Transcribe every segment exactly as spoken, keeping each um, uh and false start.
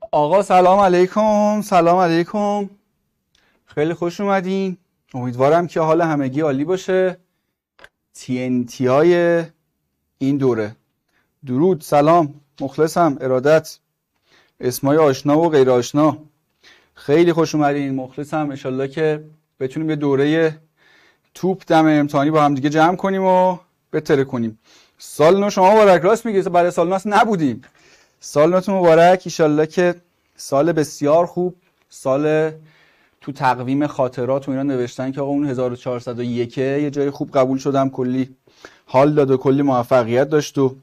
آقا سلام علیکم. سلام علیکم. خیلی خوش اومدین. امیدوارم که حال همگی عالی باشه. تی ان تی های این دوره. درود، سلام، مخلصم، ارادت، اسمای آشنا و غیر آشنا. خیلی خوش اومدین، مخلصم. انشالله که بتونیم یه دوره توپ دم امتحانی با هم دیگه جمع کنیم و بتره کنیم. سال نو شما مبارک. راست میگی، برای سال نو نبودیم. سال نوتون مبارک. انشالله که سال بسیار خوب، سال تو تقویم خاطرات و اینا نوشتن که آقا اون هزار و چهارصد و یک یه جای خوب قبول شدم، کلی حال داد و کلی موفقیت داشت و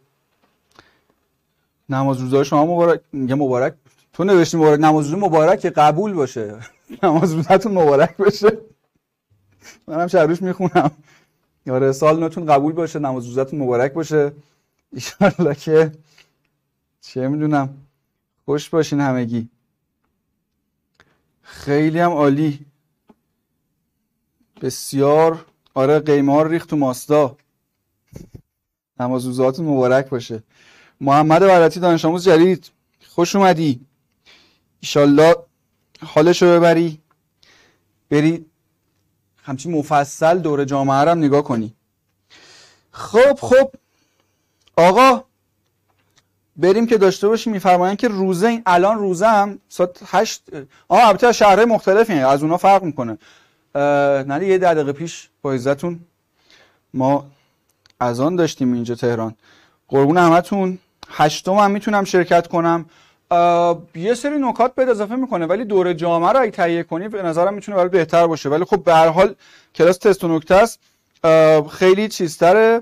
نماز روزای شما مبارک. میگه مبارک، تو نوشتی مبارک. نماز روز مبارک که قبول باشه. نماز روزتون مبارک باشه. منم شروش میخونم. یاره سال نوتون قبول باشه، نماز روزتون مبارک باشه. ان شاءالله که چه میدونم خوش باشین همگی. خیلی هم عالی، بسیار. آره قیمار ریخت تو ماستا. نماز روزاتون مبارک باشه. محمد برعتی دانش آموز جدید، خوش اومدی. ایشالله حالشو ببری، بری همچین مفصل دور جامعه رو هم نگاه کنی. خب خب آقا بریم که داشته باشیم. میفرمایند که روزه، این الان روزه هم ساعت هشت. آها البته شهرهای مختلفی هست، از اونها فرق میکنه. نه یه ده دقیقه پیش با عزتون ما اذان داشتیم اینجا تهران. قربون همتون. هشتم هم میتونم شرکت کنم. یه سری نکات بهت اضافه میکنه، ولی دوره جامعه رو اگه تهیه کنی به نظرم میتونه برای بهتر باشه. ولی خب به هر حال کلاس تست و نکته است، خیلی چیزتره.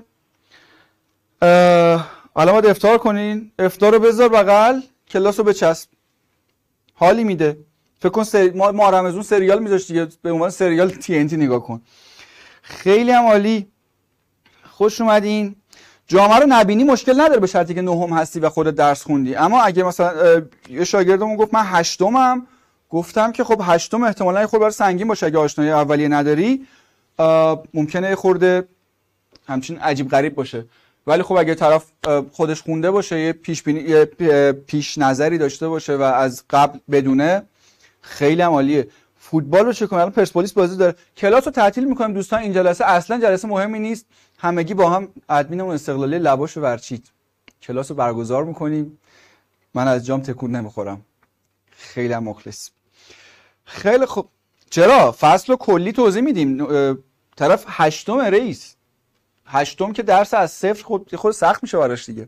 حالا باید افطار کنین، افطار رو بذار بغل، کلاس رو بچسب، حالی میده. فکر کن سری... ما ما رمضان سریال میذاشت دیگه، به عنوان سریال تی ان تی نگاه کن. خیلی هم عالی، خوش اومدین. جامعه رو نبینی مشکل نداره، به شرطی که نهم هستی و خودت درس خوندی. اما اگه مثلا یه شاگردمون گفت من هشتمم، گفتم که خب هشتم احتمالاً یه خورده برای سنگین باشه، اگه آشنایی اولیه نداری ممکنه یه خورده همچین عجیب غریب باشه. ولی خب اگه طرف خودش خونده باشه، یه پیش بینی، یه پیش نظری داشته باشه و از قبل بدونه، خیلی هم عالیه. فوتبال رو چه کنیم؟ الان پرسپولیس بازی داره. کلاس رو تعطیل می‌کنیم دوستان. این جلسه اصلا جلسه مهمی نیست. همگی با هم ادمینمون استقلالی لباشو ورچید. کلاس رو برگزار می‌کنیم. من از جام تکون نمیخورم. خیلی هم مخلص. خیلی خوب. چرا؟ فصل رو کلی توضیح میدیم. طرف هشتم رئیس. هشتم که درس از صفر خود خود سخت میشه براش دیگه.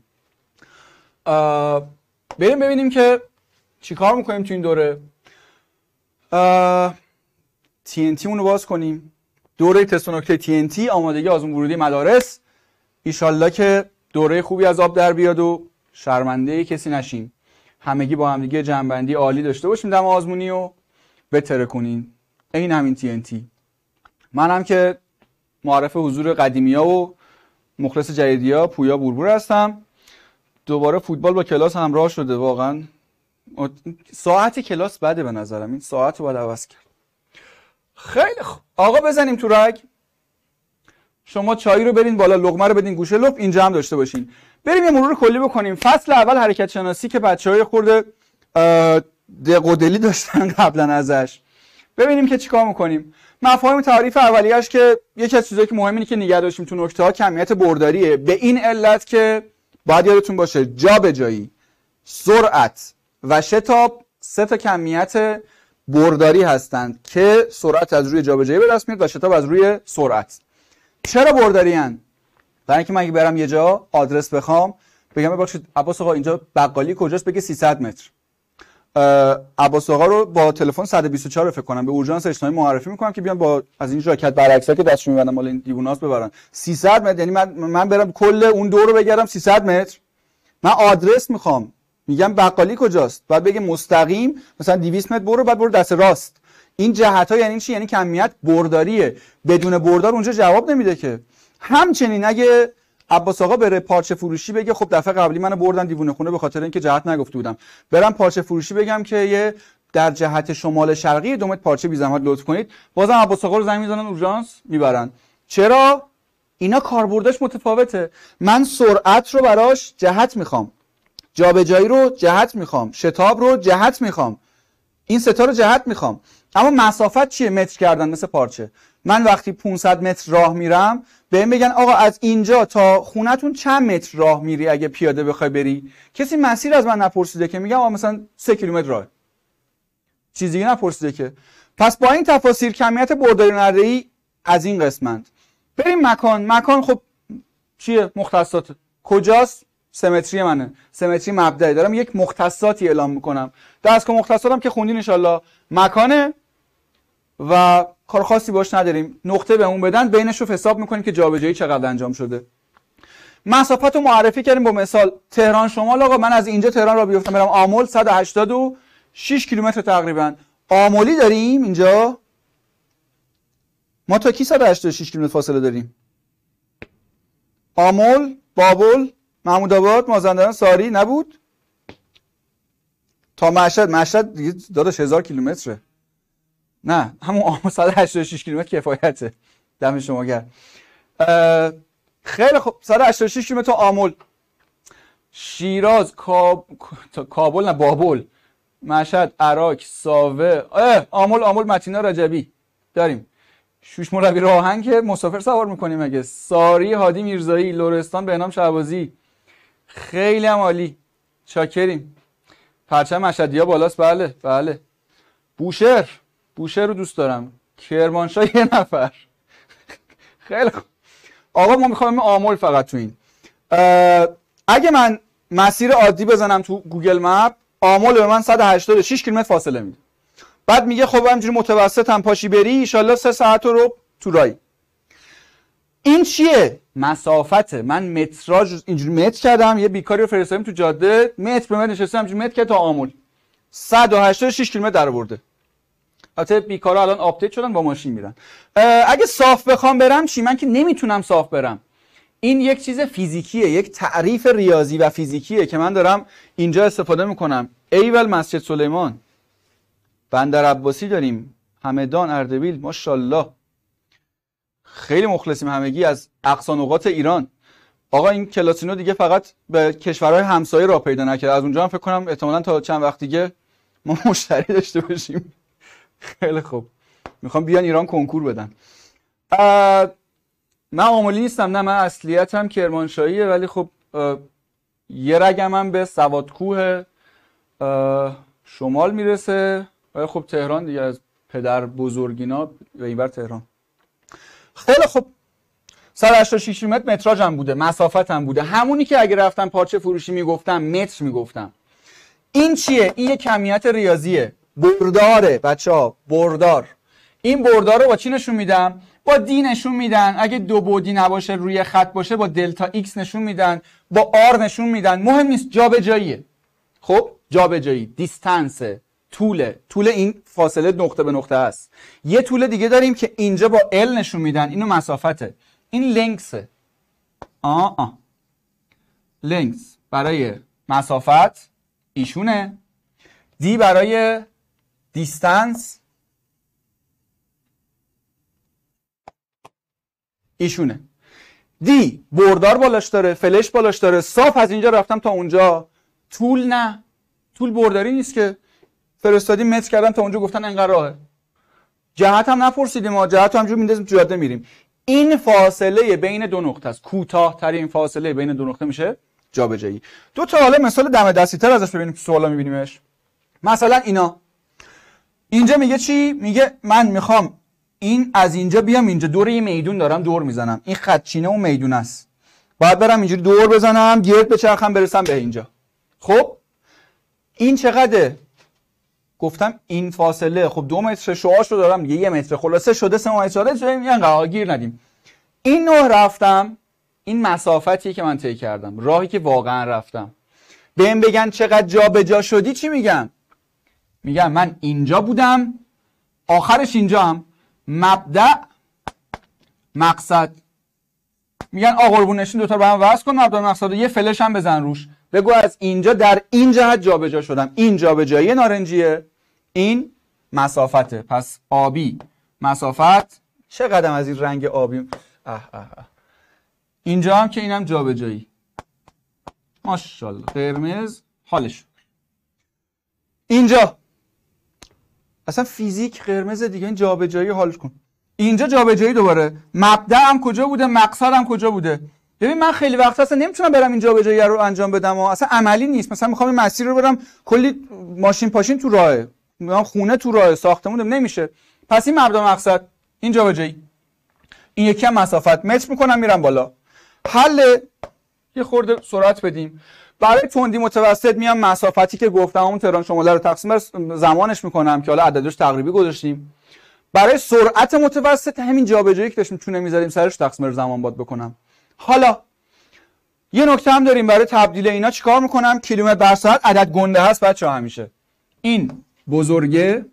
بریم ببینیم که چیکار میکنیم تو این دوره. تی ان تی مون رو باز کنیم. دوره تست و نکته تی ان تی، آمادگی آزمون ورودی مدارس. ایشالله که دوره خوبی از آب در بیاد و شرمنده کسی نشیم. همگی با هم دیگه جنبندی عالی داشته باشیم دم آزمونی و بتره کنین. این همین تی ان تی. منم که معرف حضور قدیمیا و مخلص جدیدیا پویا بوربور هستم. دوباره فوتبال با کلاس همراه شده. واقعا ساعت کلاس بده به نظرم، این ساعت رو باید عوض کرد. خیلی خوب آقا بزنیم تو رگ. شما چای رو برین بالا، لقمه رو بدین گوشه لپ، اینجا هم داشته باشین. بریم یه مرور کلی بکنیم. فصل اول حرکت شناسی که بچهای خورده دق و دلی داشتن قبلا ازش. ببینیم که چیکار میکنیم. مفاهیم تعریف اولیه‌اش که یکی از چیزایی که مهمه اینه که نگه داشتیم تو نکته‌ها کمیت برداریه. به این علت که باید یادتون باشه جابجایی، سرعت و شتاب سه تا کمیت برداری هستند که سرعت از روی جابجایی به دست میاد و شتاب از روی سرعت. چرا برداری ان؟ برای اینکه من اگه برم یه جا آدرس بخوام، بگم ببخشید عباس آقا اینجا بقالی کجاست، بگه سیصد متر. عباس آقا رو با تلفن صد و بیست و چهار فکر کنم به اورژانس اجتماعی معرفی میکنم که بیان با از این ژاکت برعکسا که دستشون میبندن مال این دیووناس ببرن. سیصد متر یعنی من من برم کل اون دور رو بگردم سیصد متر. من آدرس میخوام، میگم بقالی کجاست، بعد بگه مستقیم مثلا دویست متر برو، بعد برو دست راست. این جهت ها یعنی چی؟ یعنی کمیت برداریه. بدون بردار اونجا جواب نمیده که. همچنین اگه عباس آقا بره پارچه فروشی بگه خب دفعه قبلی منو بردن دیوونه خونه به خاطر اینکه جهت نگفته بودم، برم پارچه فروشی بگم که یه در جهت شمال شرقی دو متر پارچه بی زحمت لطف کنید، بازم عباس آقا رو زنگ میزنن اورژانس میبرن. چرا؟ اینا کاربردش متفاوته. من سرعت رو براش جهت میخوام. جابجایی رو جهت میخوام، شتاب رو جهت میخوام، این ستا رو جهت میخوام. اما مسافت چیه؟ متر کردن مثل پارچه. من وقتی پانصد متر راه میرم بهم بگن آقا از اینجا تا خونتون چند متر راه میری اگه پیاده بخوای بری، کسی مسیر از من نپرسیده که میگم آقا مثلا سه کیلومتر راه، چیزی نپرسیده که. پس با این تفاسیر کمیت برداری نرده‌ای از این قسمت. بریم مکان. مکان خب چیه؟ مختصات. کجاست؟ سمتری منه، سمتری مبدئی. دارم یک مختصاتی اعلام میکنم. دستگاه مختصاتم که خوندین ان شاءالله. مکانه و کار خاصی باش نداریم، نقطه بهمون بدن، بینش رو حساب میکنیم که جابجایی چقدر انجام شده. مسافت رو معرفی کردیم با مثال تهران شمال. آقا من از اینجا تهران را بیفتم برم آمل صد و هشتاد و شش کیلومتر تقریبا. آملی داریم اینجا. ما تا کی صد و هشتاد و شش کیلومتر فاصله داریم؟ آمل، بابل، محمود آباد، مازندران، ساری نبود؟ تا مشهد. مشهد دیگه داداش هزار کیلومتره. نه همون آمل صد و هشتاد و شش کیلومتر کفایته. دم شما گرم. خیلی خوب. صد و هشتاد و شش کیلومتر تا آمل. شیراز، کاب... کابل نه بابل، مشهد، عراق، ساوه، آمل آمل متینا رجبی داریم. شوش مربی راهن که مسافر سوار میکنیم مگه. ساری، هادی میرزایی، لرستان، بهنام شهبازی. خیلی هم عالی. چاکریم. پرچم مشهدی‌ها بالاست. بله بله. بوشهر، بوشهر رو دوست دارم. کرمانشاه یه نفر. خیلی خوب. آقا ما میخوایم آمل فقط تو این. اگه من مسیر عادی بزنم تو گوگل مپ، آمل به من صد و هشتاد و شش کیلومتر فاصله میده. بعد میگه خب همینجوری متوسط هم پاشی بری ان شاءالله سه ساعت رو تو رای. این چیه؟ مسافته. من متراژ اینجوری متر کردم، یه بیکاری رو فرستادیم تو جاده، متر به متر نشستم اینجوری متر کرد تا آمل. صد و هشتاد و شش کیلومتر در آورده. البته بیکارا الان آپدیت شدن با ماشین میرن. اگه صاف بخوام برم چی؟ من که نمیتونم صاف برم. این یک چیز فیزیکیه، یک تعریف ریاضی و فیزیکیه که من دارم اینجا استفاده میکنم. ایول مسجد سلیمان، بندر عباسی داریم، همدان، اردبیل، ماشاءالله. خیلی مخلصیم همگی از اقصا نقاط ایران. آقا این کلاسینو دیگه فقط به کشورهای همسایه راه پیدا نکرد. از اونجا هم فکر کنم احتمالاً تا چند وقت دیگه ما مشتری داشته باشیم. خیلی خوب. میخوام بیان ایران کنکور بدن. من آملی نیستم، نه من اصلیتم کرمانشاهیه، ولی خب یه رگم هم به سوادکوه شمال میرسه، ولی خب تهران دیگه از پدر بزرگینا و اینور تهران. خیلی خب صد و هشتاد و شش کیلومتر متراژ هم بوده، مسافت هم بوده، همونی که اگه رفتم پارچه فروشی میگفتم متر میگفتم. این چیه؟ این یه کمیت ریاضیه، برداره بچه‌ها، بردار. این بردار رو با چی نشون میدم؟ با دی نشون میدن. اگه دو بعدی نباشه روی خط باشه با دلتا ایکس نشون میدن، با آر نشون میدن. مهم نیست، جابجاییه. خب جابجایی، دیستانس، طوله، طول این فاصله نقطه به نقطه است. یه طول دیگه داریم که اینجا با ال نشون میدن، اینو مسافته. این لنگسه. آه آه لنگس برای مسافت ایشونه، دی برای دیستانس ایشونه. دی بردار بالاش داره، فلش بالاش داره، صاف از اینجا رفتم تا اونجا. طول نه، طول برداری نیست که فرستادیم متر کردن تا اونجا گفتن انقدر راهه. جهت هم نپرسیدیم، ما جهت هم همینجوری میندازیم تو جاده میریم. این فاصله بین دو نقطه است. کوتاه‌ترین فاصله بین دو نقطه میشه جابجایی. دو تا حالا مثال دم دستی‌تر ازش ببینیم تو سوالا میبینیمش. مثلا اینا. اینجا میگه چی؟ میگه من میخوام این از اینجا بیام اینجا، دور یه میدون دارم دور میزنم. این خطچینه اون میدون است. باید برم اینجوری دور بزنم، گرد بچرخم برسم به اینجا. خب این چقدره؟ گفتم این فاصله خب دو متر شعاعش رو دارم دیگه، یه متر خلاصه شده سه متر شده شده اینقدر گیر ندیم. این نوع رفتم، این مسافتیه که من طی کردم، راهی که واقعا رفتم. بهم بگن چقدر جا به جا شدی چی میگم؟ میگم من اینجا بودم، آخرش اینجا هم، مبدأ مقصد. میگن آقا قربون نشین دوتا رو با هم وصل کن، مبدأ مقصد، یه فلش هم بزن روش، بگو از اینجا در این جهت جابجا شدم. این جابجایی نارنجیه، این مسافته. پس آبی مسافت. چه قدم از این رنگ آبی. اه اه اه. اینجا هم که اینم جابجایی. ماشاءالله قرمز حالش. اینجا اصلا فیزیک قرمز دیگه، این جابجایی حالش کن. اینجا جابجایی دوباره، مبدأم کجا بوده، مقصدم کجا بوده. ببین من خیلی وقت اصلا نمیتونم برم این جابجایی رو انجام بدم و اصلا عملی نیست. مثلا میخوام این مسیر رو برم، کلی ماشین پاشین تو راهه، میگم خونه تو راه، ساختمون نمیشه. پس این مبدا مقصد، این جابجایی، این یکی هم مسافت متر میکنم میرم بالا. حل یه خورده سرعت بدیم. برای تندی متوسط میام مسافتی که گفتم اون تهران شماله رو تقسیم بر زمانش میکنم که حالا عددش تقریبی گذاشتیم. برای سرعت متوسط همین جابجایی که داشتیم چونه میذاریم سرش تقسیم بر زمان باد بکنم. حالا یه نکته هم داریم برای تبدیل اینا چیکار میکنم؟ کیلومتر بر ساعت عدد گنده هست بچه‌ها همیشه. این بزرگه،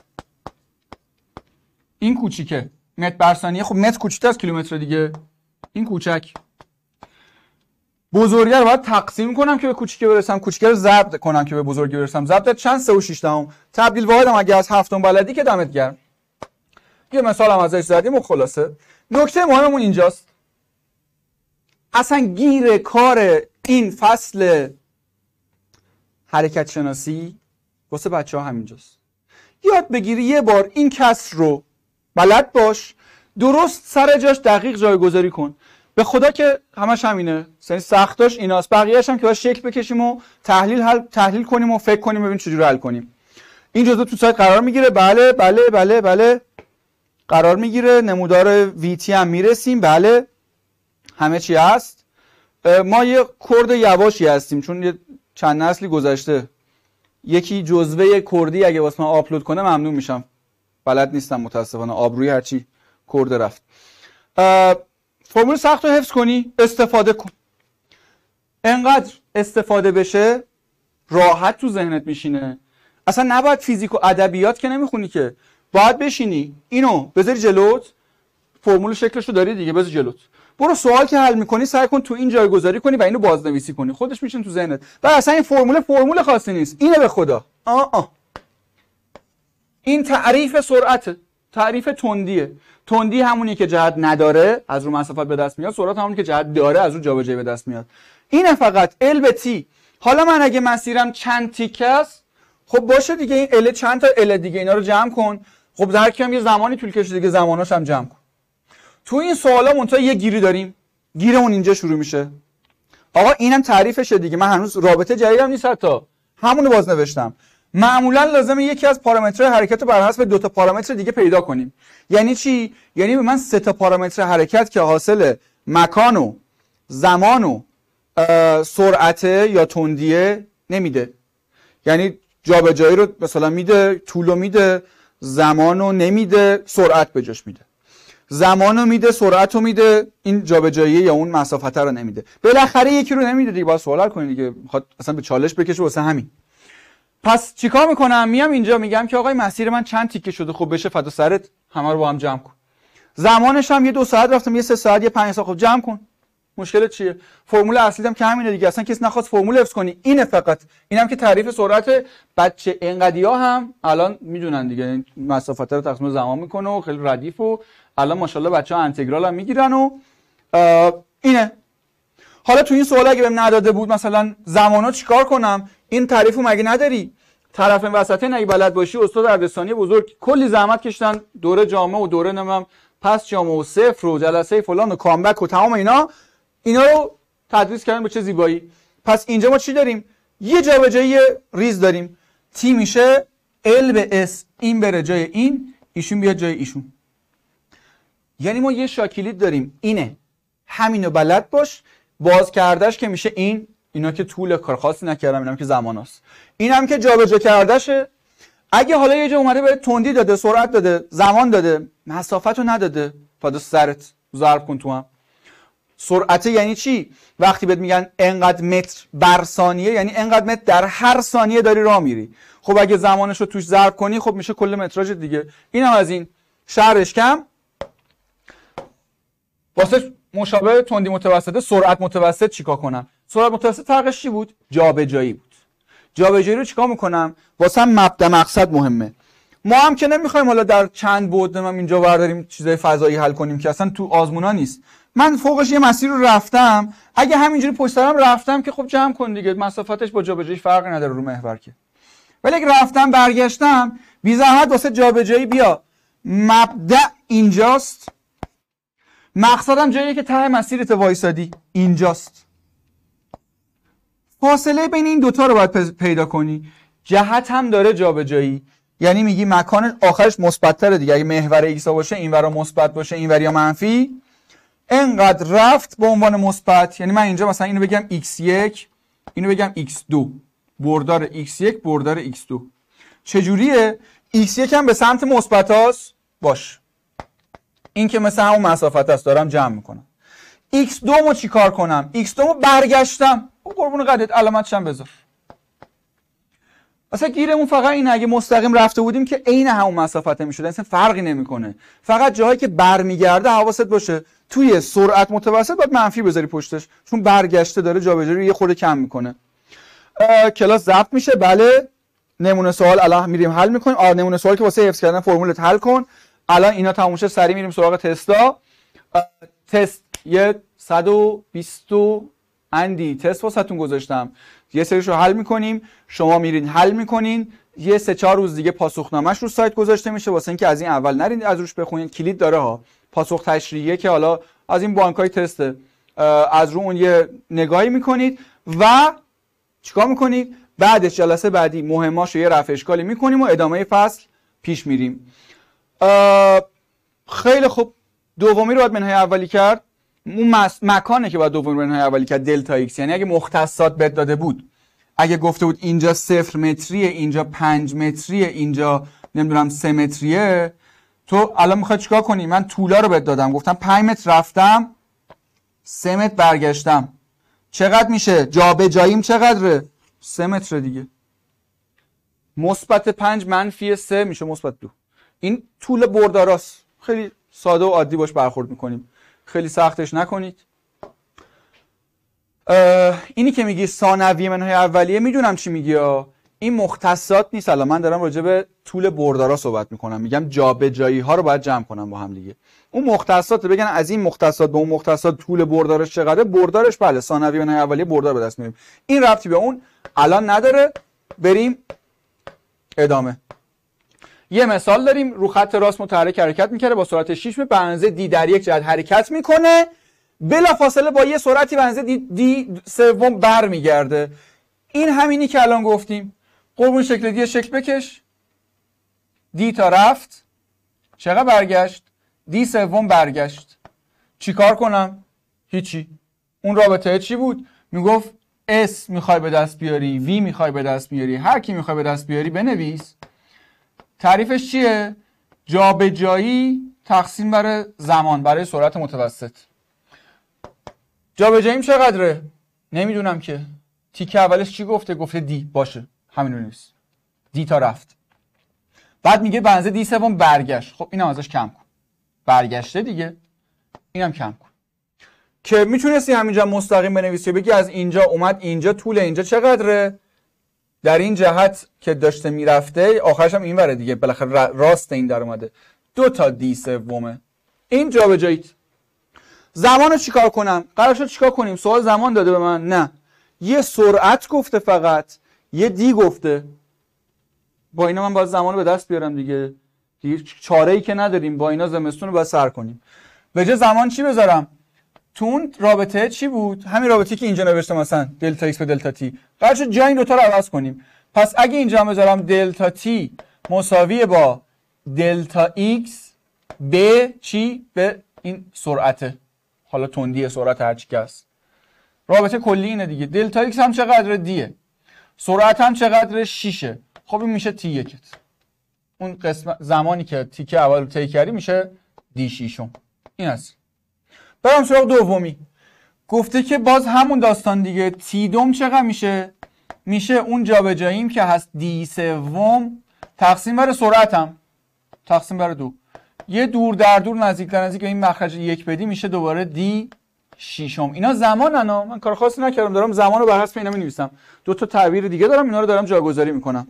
این کوچیکه. متر بر ثانیه، خب متر کوچیک‌تر از کیلومتر دیگه. این کوچک. بزرگه رو باید تقسیم کنم که به کوچیکه برسم، کوچیکه رو ضرب کنم که به بزرگه برسم. ضرب چند؟ سه و شش دهم. تبدیل واحدم اگه از هفتم بلدی که دمت گرم. یه مثال هم ازش زدیم و خلاصه. نکته مهممون اینجاست. اصلا گیر کار این فصل حرکت شناسی واسه بچه‌ها همینجاست. یاد بگیری یه بار این کسر رو بلد باش، درست سر جاش دقیق جایگذاری کن. به خدا که همش همینه، یعنی سختاش ایناست، بقیه‌اش هم که باید شکل بکشیم و تحلیل حل تحلیل کنیم و فکر کنیم ببینیم چجوری حل کنیم. این جزء تو سایت قرار میگیره. بله بله بله بله قرار میگیره. نمودار ویتی هم میرسیم. بله همه چی هست. ما یه کرد یواشی هستیم چون یه چند نسلی گذشته. یکی جزوه کردی اگه واسه من آپلود کنه ممنون میشم. بلد نیستم متاسفانه، آبروی هرچی کرد رفت. فرمول سخت رو حفظ کنی، استفاده کن. انقدر استفاده بشه راحت تو ذهنت میشینه. اصلا نباید فیزیک و ادبیات که نمیخونی که، باید بشینی اینو بذاری جلوت، فرمول شکلش رو داری دیگه، بذار جلوت، برو سوال که حل میکنی سعی کن تو این جایگذاری کنی و اینو بازنویسی کنی، خودش میشین تو ذهنت. و اصلا این فرمول فرمول خاصی نیست، اینه به خدا. آه آه. این تعریف سرعت، تعریف تندیه. تندی همونی که جهت نداره از رو مسافت به دست میاد، سرعت همونی که جهت داره از رو جابجایی به دست میاد. اینه فقط ال به تی. حالا من اگه مسیرم چند تیکه است، خب باشه دیگه، این ال چند تا ال دیگه، اینا رو جمع کن. خب در کم یه زمانی طول کشه دیگه، زماناش هم جمع کن. تو این سوالا منتها یه گیری داریم، گیرمون اینجا شروع میشه. آقا اینم تعریفشه دیگه، من هنوز رابطه جدیدم نیست، حتی همونو بازنوشتم. معمولا لازمه یکی از پارامترهای حرکت رو بر حسب دو تا پارامتر دیگه پیدا کنیم. یعنی چی؟ یعنی به من سه تا پارامتر حرکت که حاصل مکان و زمان و سرعت یا تندیه نمیده. یعنی جابجایی رو مثلا میده، طول رو میده، زمان رو نمیده، سرعت به جاش میده. زمان رو میده، سرعت رو میده، این جابجایی یا اون مسافت رو نمیده. بالاخره یکی رو نمیده دیگه، باید سوال کنید دیگه، میخواد اصلا به چالش بکشه واسه همین. پس چیکار میکنم؟ میام اینجا میگم که آقای مسیر من چند تیکه شده، خب بشه فدا سرت، همه رو با هم جمع کن. زمانش هم یه دو ساعت رفتم، یه سه ساعت، یه پنج ساعت، خب جمع کن. مشکل چیه؟ فرمول اصلی هم که همینه دیگه، اصلا کسی نخواست فرمول حفظ کنی، اینه فقط. اینم که تعریف سرعت. بچه انقدیا هم الان میدونن دیگه، این مسافت رو تقسیم زمان میکنه و خیلی ردیف و الان ماشاءالله بچه‌ها انتگرال هم میگیرن و اینه. حالا تو این سوال اگه بهم نداده بود مثلا زمانا چیکار کنم، این تعریفو مگه نداری؟ طرف وسطین اگه بلد باشی، استاد اردستانی بزرگ کلی زحمت کشیدن، دوره جامعه و دوره نمیدونم پس جامعه و صفر و جلسه فلان و کامبک و تمام اینا اینا رو تدریس کردن به چه زیبایی. پس اینجا ما چی داریم؟ یه جابجایی ریز داریم. تی میشه ال به اس، این بره جای این، ایشون بیاد جای ایشون. یعنی ما یه شاکلیت داریم، اینه، همینو بلد باش. باز کردش که میشه این، اینا که طول کار خاصی نکردم، اینم که زماناست. اینم که جابجا کردشه. اگه حالا یه جا اومده به تندی داده، سرعت داده، زمان داده، مسافتو نداده، فدا سرت، ضرب کن تو هم. سرعت یعنی چی؟ وقتی بهت میگن انقدر متر بر ثانیه، یعنی انقدر متر در هر ثانیه داری راه میری. خب اگه زمانش رو توش ضرب کنی، خب میشه کل متراژ دیگه. اینم از این. شهرش کم. واسه مشابه تندی متوسطه، سرعت متوسط چیکار کنم؟ سرعت متوسط فرقش چی بود؟ جابجایی بود. جابجایی رو چیکار میکنم؟ واسه مبدا مقصد مهمه. ما هم که نمیخوایم حالا در چند بعد هم اینجا برداریم چیزای فضایی حل کنیم که اصلا تو آزمونا نیست. من فوقش یه مسیر رو رفتم، اگه همینجوری پشت سرم رفتم که خب جمع کن دیگه، مسافتش با جابجایی فرقی نداره رو محور که. ولی اگه رفتم برگشتم بی زحمت واسه جابجایی بیا مبدأ اینجاست، مقصدم جاییه که ته مسیرت وایسادی اینجاست. فاصله بین این دوتا رو باید پیدا کنی. جهت هم داره جابجایی، یعنی میگی مکان آخرش مثبت‌تره دیگه. اگه محور ایکس باشه اینورا مثبت باشه اینوریا منفی، انقدر رفت به عنوان مثبت. یعنی من اینجا مثلا اینو بگم ایکس یک، اینو بگم ایکس دو، بردار ایکس یک بردار ایکس دو. چجوریه؟ ایکس یک هم به سمت مثبت هاست باش، این که مثلا همون مسافت هست دارم جمع میکنم. ایکس دو مو چی کار کنم؟ ایکس دو مو برگشتم، قربون قدرت علامتش هم بذار. اصلا گیرمون فقط اینه اگه مستقیم رفته بودیم که عین همون مسافت میشد، اصلا فرقی نمیکنه. فقط جاهایی که برمیگرده حواست باشه توی سرعت متوسط باید منفی بذاری پشتش، چون برگشته داره جابجایی رو یه خورده کم میکنه. کلاس ضبط میشه. بله نمونه سوال الان میریم حل میکنیم. آ نمونه سوال که واسه حفظ کردن فرمولت حل کن. الان اینا تموم شه سریع میریم سراغ تستا. تست یه صد و بیست اندی تست واسهتون گذاشتم، یه سریشو حل میکنیم، شما میرین حل میکنین. یه سه چهار روز دیگه پاسخنامه‌اش رو سایت گذاشته میشه واسه اینکه از این اول نرین از روش بخونین. کلید داره ها، پاسخ تشریحیه که حالا از این بانکای تسته، از رو اون یه نگاهی میکنید و چیکار میکنید؟ بعدش جلسه بعدی مهماشو یه رفع اشکالی میکنیم و ادامه فصل پیش میریم. خیلی خوب. دومی رو باید منهای اولی کرد. اون مکانه که باید دومی منهای اولی کرد دلتا ایکس. یعنی اگه مختصات بد داده بود، اگه گفته بود اینجا صفر متریه، اینجا پنج متریه، اینجا نمیدونم سه متریه، تو الان میخوای چیکار کنی؟ من طولا رو بد دادم، گفتم پنج متر رفتم، سه متر برگشتم، چقدر میشه؟ جابجاییم چقدره؟ سه متر دیگه. مثبت پنج منفی سه میشه مثبت دو. این طول برداراست. خیلی ساده و عادی باش برخورد میکنیم، خیلی سختش نکنید. اینی که میگی ثانویه منهای اولیه، میدونم چی میگی ها. این مختصات نیست. الان من دارم راجع به طول بردارا صحبت میکنم، میگم جابجایی ها رو باید جمع کنم با هم دیگه. اون مختصات بگن از این مختصات به اون مختصات طول بردارش چقدره، بردارش بله ثانویه منهای اولیه بردار به دست میاریم. این ربطی به اون الان نداره. بریم ادامه. یه مثال داریم، رو خط راست متحرک حرکت میکنه با سرعت شش متر به اندازه دی در یک جهت حرکت میکنه، بلافاصله با یه سرعتی به اندازه دی, دی سوم برمیگرده. این همینی که الان گفتیم. قربون شکل دی شکل بکش. دی تا رفت چقدر برگشت؟ دی سوم برگشت. چیکار کنم؟ هیچی. اون رابطه چی بود؟ میگفت اس میخوای به دست بیاری، وی میخوای به دست بیاری، هر کی میخوای به دست بیاری بنویس. تعریفش چیه؟ جابجایی تقسیم بر زمان برای سرعت متوسط. جابجاییم چقدره؟ نمیدونم که. تیکه اولش چی گفته؟ گفته دی. باشه همین رو نویس. دی تا رفت. بعد میگه به اندازه دی سوم برگشت. خب اینم ازش کم کن. برگشته دیگه. اینم کم کن. که میتونستی همینجا مستقیم بنویسی، بگی از اینجا اومد اینجا، طول اینجا چقدره؟ در این جهت که داشته میرفته، آخرش هم این وره دیگه، بالاخره راست این در اومده، دو تا دی سومه. این جابجاییت. زمانو چیکار کنم؟ قرار شد چیکار کنیم؟ سوال زمان داده به من؟ نه، یه سرعت گفته، فقط یه دی گفته. با اینا من باید زمانو به دست بیارم دیگه. دیگه چاره ای که نداریم، با اینا زمستون رو باید سر کنیم. به جای زمان چی بذارم؟ تو اون رابطه چی بود؟ همین رابطه‌ای که اینجا نوشته مثلا دلتا ایکس به دلتا تی. قرار شد جای این دو تا رو عوض کنیم. پس اگه اینجا بذارم دلتا تی مساوی با دلتا ایکس به چی؟ به این سرعته. حالا تندی سرعت هر چی که است. رابطه کلی اینه دیگه. دلتا ایکس هم چقدر؟ دیه. سرعت هم چقدر؟ شیشه. خب این میشه تی یکت. اون قسمت زمانی که تیکه اول رو طی کردی میشه دی شیشم. این است. برام سراغ دومی. گفته که باز همون داستان دیگه. تی دوم چقدر میشه؟ میشه اون جابجاییم که هست دی سوم تقسیم بر سرعتم تقسیم بر دو. یه دور در دور نزدیک در نزدیک به این مخرج یک بدی میشه دوباره دی شیشم. اینا زمانن ها. من کار خاصی نکردم، دارم زمانو بر حسب اینا می‌نویسم. دو تا تعبیر دیگه دارم، اینا رو دارم جاگذاری میکنم.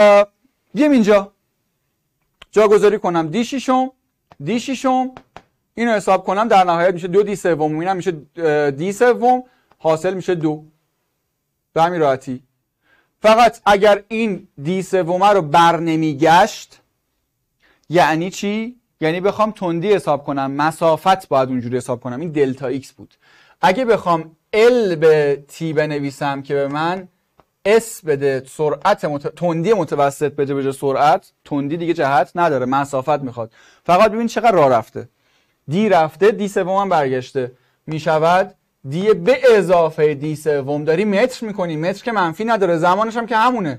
بیام اینجا جاگذاری کنم. دی شیشم دی شیشم اینو حساب کنم در نهایت میشه دو دی سوم، اینم میشه دی سوم، حاصل میشه دو. به همین راحتی. فقط اگر این دی سوم رو بر نمیگشت یعنی چی؟ یعنی بخوام تندی حساب کنم مسافت باید اونجوری حساب کنم، این دلتا ایکس بود. اگه بخوام ال به تی بنویسم که به من اس بده، سرعت مت... تندی متوسط بده بجای سرعت، تندی دیگه جهت نداره، مسافت میخواد. فقط ببین چقدر راه رفته، دی رفته، دی سوم هم برگشته، میشود دی به اضافه دی سوم. داری متر میکنی، متر که منفی نداره، زمانش هم که همونه.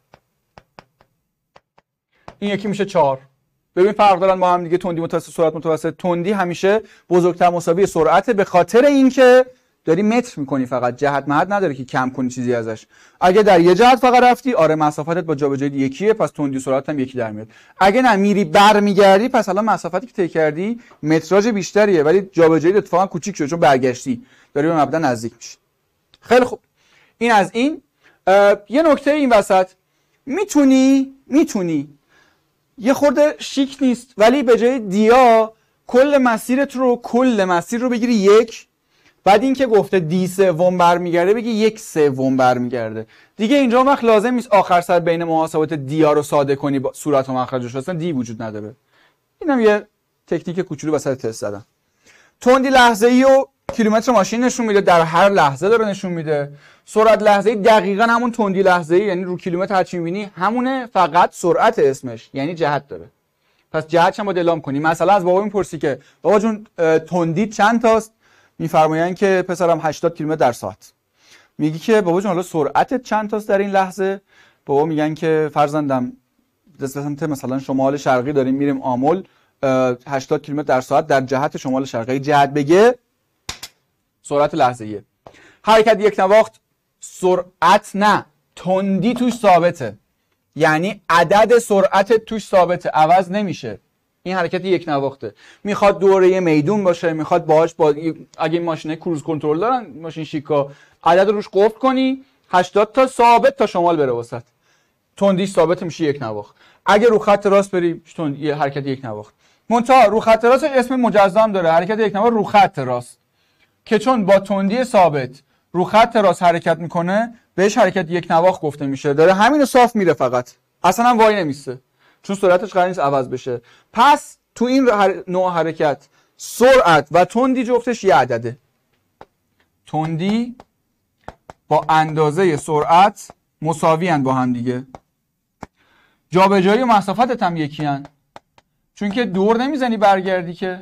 این یکی میشه چهار. ببین فرق دارن با هم دیگه، تندی متوسط سرعت متوسط. تندی همیشه بزرگتر مساوی سرعت به خاطر اینکه داری متر میکنی، فقط جهت مهت نداره که کم کنی چیزی ازش. اگه در یه جهت فقط رفتی، آره مسافتت با جابجایی یکیه، پس تندی و سرعت هم یکی در میاد. اگه نه میری برمیگردی، پس الان مسافتی که طی کردی متراژ بیشتریه ولی جابجایی اتفاقا کوچیک شده چون برگشتی، داری به مبدا نزدیک میشی. خیلی خوب، این از این. یه نکته این وسط، میتونی میتونی یه خورده شیک نیست ولی به جای دیا کل مسیرت رو کل مسیر رو بگیری یک، بعد این که گفته دی سوم برمیگرده بگی یک سوم برمیگرده دیگه. اینجا وقت لازم نیست آخر سر بین محاسبات دیا رو ساده کنی با صورت و مخرجش، اصلا دی وجود نداره. اینم یه تکنیک کوچولو وسط تست زدم. تندی لحظه‌ای و کیلومتر ماشین نشون میده، در هر لحظه داره نشون میده. سرعت لحظه‌ای دقیقاً همون تندی لحظه‌ای، یعنی رو کیلومتر هر چی می‌بینی همونه، فقط سرعت اسمش یعنی جهت داره. پس جهتش هم باید اعلام کنی. مثلا از بابا میپرسی که بابا جون تندی چند تاست؟ میفرمایند که پسرم هشتاد کیلومتر در ساعت. میگی که بابا جون حالا سرعتت چند تاست در این لحظه؟ بابا میگن که فرزندم سمت مثلا شمال شرقی داریم میریم آمل، هشتاد کیلومتر در ساعت در جهت شمال شرقی. جهت بگه سرعت لحظه‌ایه. حرکت یک نواخت سرعت نه، تندی توش ثابته، یعنی عدد سرعت توش ثابته، عوض نمیشه. این حرکت یک نواخته. میخواد دوره میدون باشه، میخواد باهاش با اگه ماشینه کروز کنترل دارن، ماشین شیکا، عدد روش قفل کنی هشتاد تا ثابت تا شمال بره وسط، تندیش ثابت میشه یک نواخت. اگه رو خط راست بری تند یه حرکت یک نواخت. منتها رو خط راست اسم مجزا هم داره، حرکت یک نواخت رو خط راست، که چون با تندی ثابت رو خط راست حرکت میکنه بهش حرکت یک نواخت گفته میشه. داره همینو صاف میره، فقط اصلا هم وای نمیسته چون سرعتش قرار نیست عوض بشه. پس تو این نوع حرکت سرعت و تندی جفتش یه عدده. تندی با اندازه سرعت مساوی ان با هم دیگه. جابجایی و مسافتت هم یکی ان، چون که دور نمیزنی برگردی که.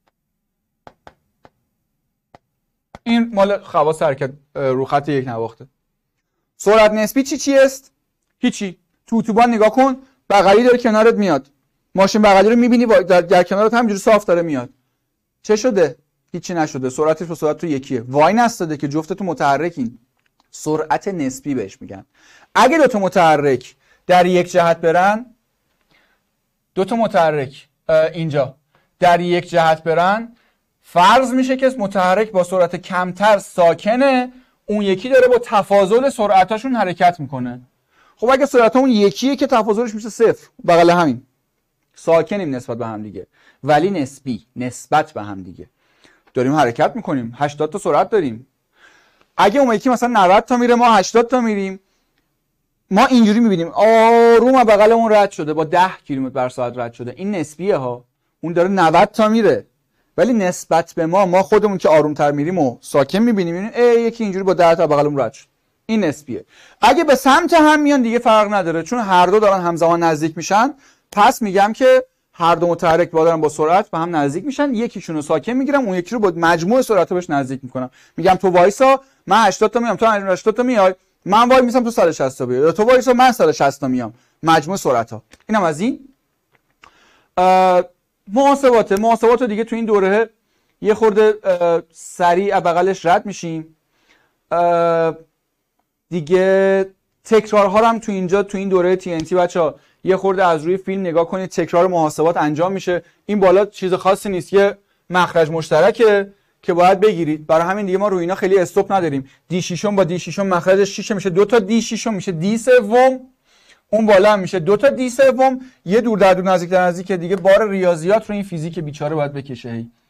این مال خواص حرکت رو خط یک نواخته. سرعت نسبی چی چی است؟ هیچی. تو اتوبان نگاه کن، بغلی داره کنارت میاد، ماشین بغلی رو میبینی در, در کنارت همینجوری صاف داره میاد. چه شده؟ هیچی نشده، سرعتش با سرعت تو یکیه. وای نستاده که جفتتون متحرکین. سرعت نسبی بهش میگن. اگه دو تا متحرک در یک جهت برن، دو تا متحرک اینجا در یک جهت برن، فرض میشه که متحرک با سرعت کمتر ساکنه، اون یکی داره با تفاضل سرعتاشون حرکت میکنه. خب اگه سرعت اون یکیه که تفاضلش میشه صفر، بغل همین ساکنیم نسبت به هم دیگه، ولی نسبی، نسبت به هم دیگه داریم حرکت میکنیم. هشتاد تا سرعت داریم. اگه اون یکی مثلا نود تا میره، ما هشتاد تا میریم، ما اینجوری میبینیم آروم بغل اون رد شده، با ده کیلومتر بر ساعت رد شده. این نسبیه ها، اون داره نود تا میره، ولی نسبت به ما، ما خودمون که آرومتر میریم و ساکن میبینیم، میبینیم ای یکی اینجوری با ده تا بغل اون رد شد. این نسبیه. اگه به سمت هم میان دیگه فرق نداره، چون هر دو دارن همزمان نزدیک میشن. پس میگم که هر دو متحرک با دارن با سرعت به هم نزدیک میشن، یکیشون رو ساکن میگیرم، اون یکی رو با مجموع سرعت بهش نزدیک میکنم. میگم تو وایسا، من هشتاد تا میام، تو هشتاد تا میای، من وای میسم تو صد و شصت تا بیای، تو وایسا من صد و شصت تا میام، مجموع سرعت ها. اینم از این. محاسبات محاسبات دیگه تو این دوره یه خورده سریع بغلش رد میشیم. دیگه تکرارها هم تو اینجا تو این دوره تی ان تی بچا یه خورده از روی فیلم نگاه کنید، تکرار محاسبات انجام میشه. این بالا چیز خاصی نیست، یه مخرج مشترکه که باید بگیرید. برای همین دیگه ما روی اینا خیلی استوب نداریم. دی ششم با دی ششم مخرجش شش میشه، دو تا دی ششم میشه دی سوم، اون بالا هم میشه دو تا دی سوم، یه دور در دور نزدیک در نزدیک دیگه. بار ریاضیات رو این فیزیک بیچاره باید بکشه.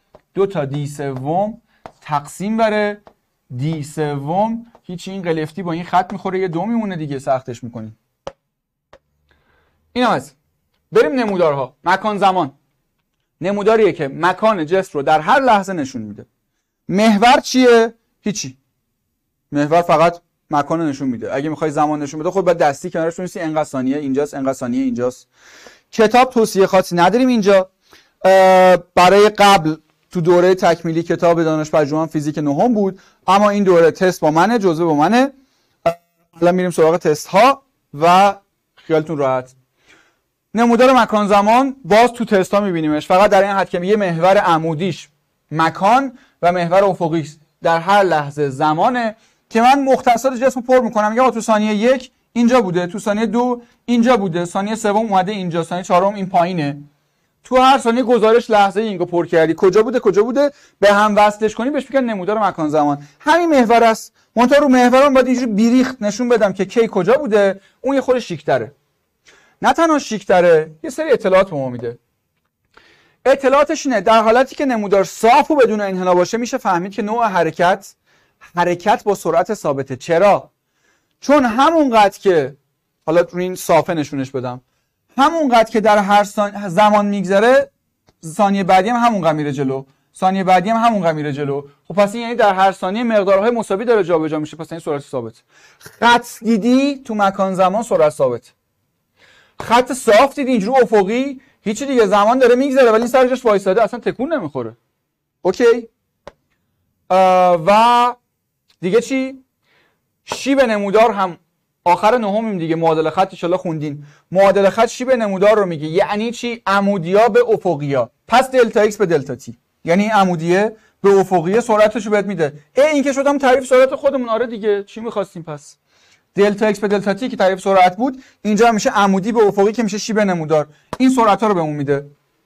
دو تا دی سوم تقسیم بر دی سوم. هیچی، این قلفتی با این خط میخوره، یه دو میمونه دیگه، سختش میکنیم. این هم از بریم نمودارها. مکان زمان نموداریه که مکان جسم رو در هر لحظه نشون میده. محور چیه؟ هیچی. محور فقط مکان نشون میده. اگه میخوای زمان نشون بده خود باید دستی کنارش بنویسی انقدر ثانیه اینجاست، انقدر ثانیه اینجاست. کتاب توصیه خاصی نداریم اینجا. برای قبل تو دوره تکمیلی کتاب دانش پژوهان فیزیک نهم بود، اما این دوره تست با منه، جزوه با منه. الان میریم سراغ تست ها و خیالتون راحت. نمودار مکان زمان باز تو تست ها میبینیمش، فقط در این حد که یه محور عمودیش مکان و محور افقی در هر لحظه زمانه که من مختصر جسم پر میکنم. یا تو ثانیه یک اینجا بوده، تو ثانیه دو اینجا بوده، ثانیه سوم اومده اینجا، ثانیه چهارم این پایینه. تو هر ثانیه گزارش لحظه اینگو پر کردی، کجا بوده کجا بوده، به هم وصلش کنی بهش میگن نمودار مکان زمان. همین محور است، منتها رو محورم باید اینجوری بیریخت نشون بدم که کی کجا بوده. اون یه خورده شیک‌تره. نه تنها شیک‌تره، یه سری اطلاعات به ما میده. اطلاعاتش اینه در حالتی که نمودار صاف و بدون انحنا باشه میشه فهمید که نوع حرکت حرکت با سرعت ثابته. چرا؟ چون همونقدر که حالا رو این صافه نشونش بدم، همونقدر که در هر زمان میگذره ثانیه بعدی هم همونقدر میره جلو، ثانیه بعدی هم همونقدر میره جلو. خب پس این یعنی در هر ثانیه مقدارهای مساوی داره جابجا میشه، پس این سرعت ثابت. خط دیدی تو مکان زمان سرعت ثابت. خط صاف دیدی اینجوری افقی، هیچی دیگه، زمان داره میگذره ولی سر جاش وایساده، اصلا تکون نمیخوره. اوکی؟ و دیگه چی؟ شیب نمودار هم آخر نهمیم دیگه. معادله خط ان شاء الله خوندین. معادله خط شیب نمودار رو میگه. یعنی چی؟ عمودیا به افقیا. پس دلتا ایکس به دلتا تی، یعنی عمودیه به افقیه سرعتش رو بهت میده. ای این که شدم تعریف سرعت خودمون. آره دیگه، چی می‌خواستیم پس؟ دلتا ایکس به دلتا تی که تعریف سرعت بود، اینجا میشه عمودی به افقی که میشه شیب نمودار. این سرعت‌ها رو بهمون میده.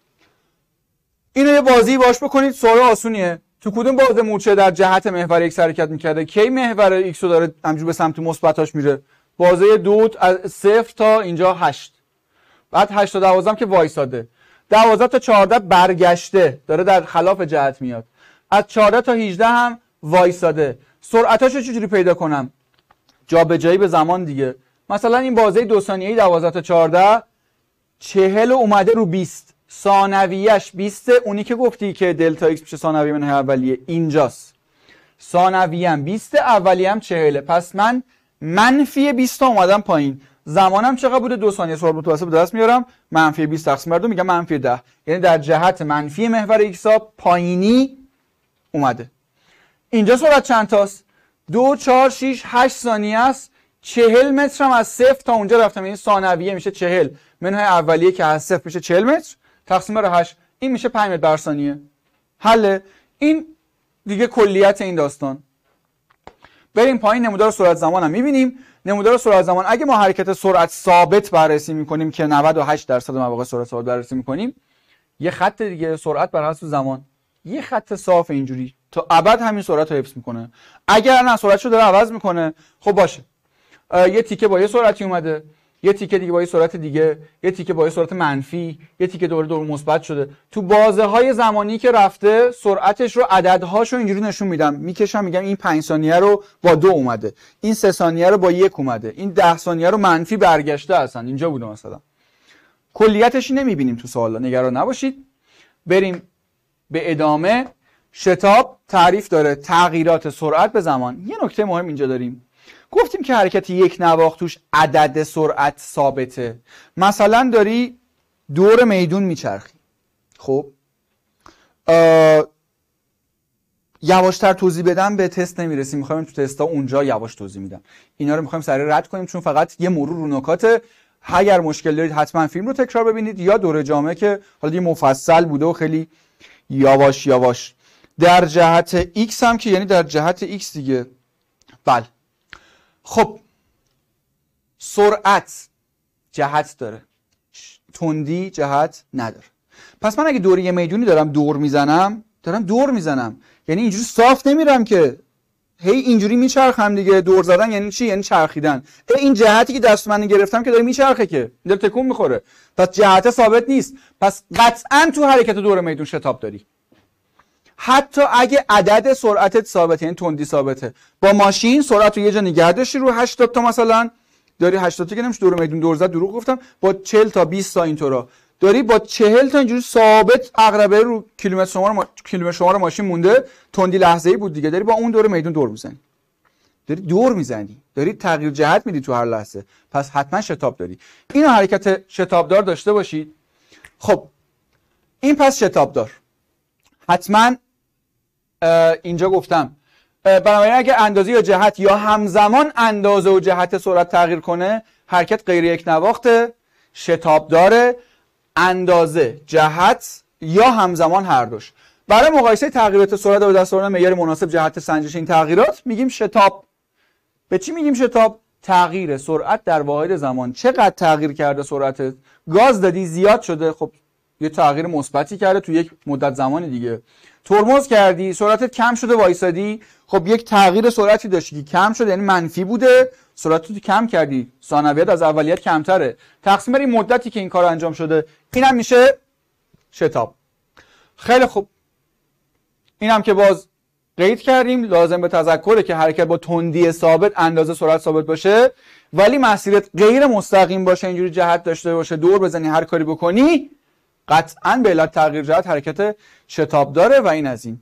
اینو یه بازی باش بکنید، سوال آسونیه. تو کدوم بازه مورچه در جهت محور ایکس حرکت میکرده؟ کی محور ایکس رو داره همجوری به سمت مثبتاش میره؟ بازه دو از صفر تا اینجا هشت. بعد هشت تا دوازده که وایساده. دوازده تا چهارده برگشته، داره در خلاف جهت میاد. از چهارده تا هجده هم وایساده. سرعتاشو چجوری پیدا کنم؟ جابجایی به زمان دیگه. مثلا این بازه دو ثانیه‌ای دوازده تا چهارده چهل اومده رو بیست. ثانویه‌اش بیست، اونی که گفتی که دلتا ایکس میشه ثانویه منهای اولیه اینجاست. ثانویه هم بیست، اولیه هم چهل. پس من منفی بیست تا اومدم پایین. زمانم چقدر بوده؟ دو ثانیه. سرعت متوسط به دست میارم، منفی بیست تقسیم بر دو میگم منفی ده. یعنی در جهت منفی محور ایکس ها پایینی اومده. اینجا سرعت چند تاست؟ دو، چهار، شش، هشت ثانیه است. چهل متر هم از صفر تا اونجا رفتم. یعنی ثانویه میشه چهل منهای اولیه که از صفر میشه چهل متر تقسیم بر هشت، این میشه پنج متر بر ثانیه. حل. این دیگه کلیت این داستان. بریم پایین. نمودار سرعت زمان هم میبینیم. نمودار سرعت زمان اگه ما حرکت سرعت ثابت بررسی میکنیم که نود و هشت درصد مواقع سرعت ثابت بررسی میکنیم، یه خط دیگه سرعت بر حسب زمان، یه خط صاف اینجوری تا ابد همین سرعت رو حفظ میکنه. اگر نه سرعتشو داره عوض میکنه، خب باشه. یه تیکه با یه سرعتی اومده، یه تیکه دیگه با یه سرعت دیگه، یه تیکه با یه سرعت منفی، یه تیکه دوباره دور مثبت شده. تو بازه های زمانی که رفته سرعتش رو عددهاشو اینجوری نشون میدم، میکشم میگم این پنج ثانیه رو با دو اومده، این سه ثانیه رو با یک اومده، این ده ثانیه رو منفی برگشته هستن، اینجا بوده مثلا. کلیتش نمیبینیم تو سوالا، نگران نباشید. بریم به ادامه. شتاب تعریف داره تغییرات سرعت به زمان. یه نکته مهم اینجا داریم. گفتیم که حرکت یک نواخت توش عدد سرعت ثابته. مثلا داری دور میدون میچرخی، خب یواشتر توضیح بدم به تست نمیرسیم، میخوایم تو تستا اونجا یواش توضیح میدم. اینا رو میخوایم سریع رد کنیم چون فقط یه مرور رو نکاته. اگر مشکل دارید حتما فیلم رو تکرار ببینید یا دوره جامعه که حالا یه مفصل بوده و خیلی یواش یواش. در جهت x هم که یعنی در جهت x دیگه. بله. خب سرعت جهت داره، تندی جهت نداره. پس من اگه دور یه میدونی دارم دور میزنم، دارم دور میزنم، یعنی اینجوری صاف نمیرم که هی اینجوری میچرخم دیگه. دور زدن یعنی چی؟ یعنی چرخیدن. این جهتی که دست من گرفتم که داره میچرخه، که داره تکون میخوره، پس جهت ثابت نیست. پس قطعا تو حرکت دور میدون شتاب داری. حتی اگه عدد سرعتت ثابته، یعنی تندی ثابته، با ماشین سرعت رو یه جا نگه داشتی رو هشتاد تا مثلا، داری هشتاد تا که نمیشه دور میدون دور زد، دروغ گفتم، با چهل تا بیست تا اینطورا داری با چهل تا اینجوری ثابت عقربه رو کیلومتر شمار ما... کیلومتر شمار ماشین مونده، تندی لحظه‌ای بود دیگه، داری با اون دور میدون دور میزنی، داری دور میزنی، داری تغییر جهت میدی تو هر لحظه، پس حتما شتاب داری. اینو حرکت شتابدار داشته باشید. خب این پس شتابدار حتما اینجا گفتم بنابراین اگه اندازه یا جهت یا همزمان اندازه و جهت سرعت تغییر کنه، حرکت غیر یک نواخته، شتابداره، اندازه، جهت یا همزمان هر دوش. برای مقایسه تغییرات سرعت و دست آوردن معیار مناسب جهت سنجش این تغییرات میگیم شتاب. به چی میگیم شتاب؟ تغییر سرعت در واحد زمان. چقدر تغییر کرده سرعتت؟ گاز دادی زیاد شده، خب یه تغییر مثبتی کرده تو یک مدت زمانی دیگه. ترمز کردی سرعتت کم شده وایسادی، خب یک تغییر سرعتی داشتی که کم شده، یعنی منفی بوده، سرعتت کم کردی، ثانویت از اولیت کمتره، تقسیم بر این مدتی که این کار انجام شده، اینم میشه شتاب. خیلی خوب، اینم که باز قید کردیم. لازم به تذکره که حرکت با تندی ثابت اندازه سرعت ثابت باشه، ولی مسیرت غیر مستقیم باشه، اینجوری جهت داشته باشه، دور بزنی، هر کاری بکنی، قطعاً به علت تغییر جهت حرکت شتاب داره. و این از این.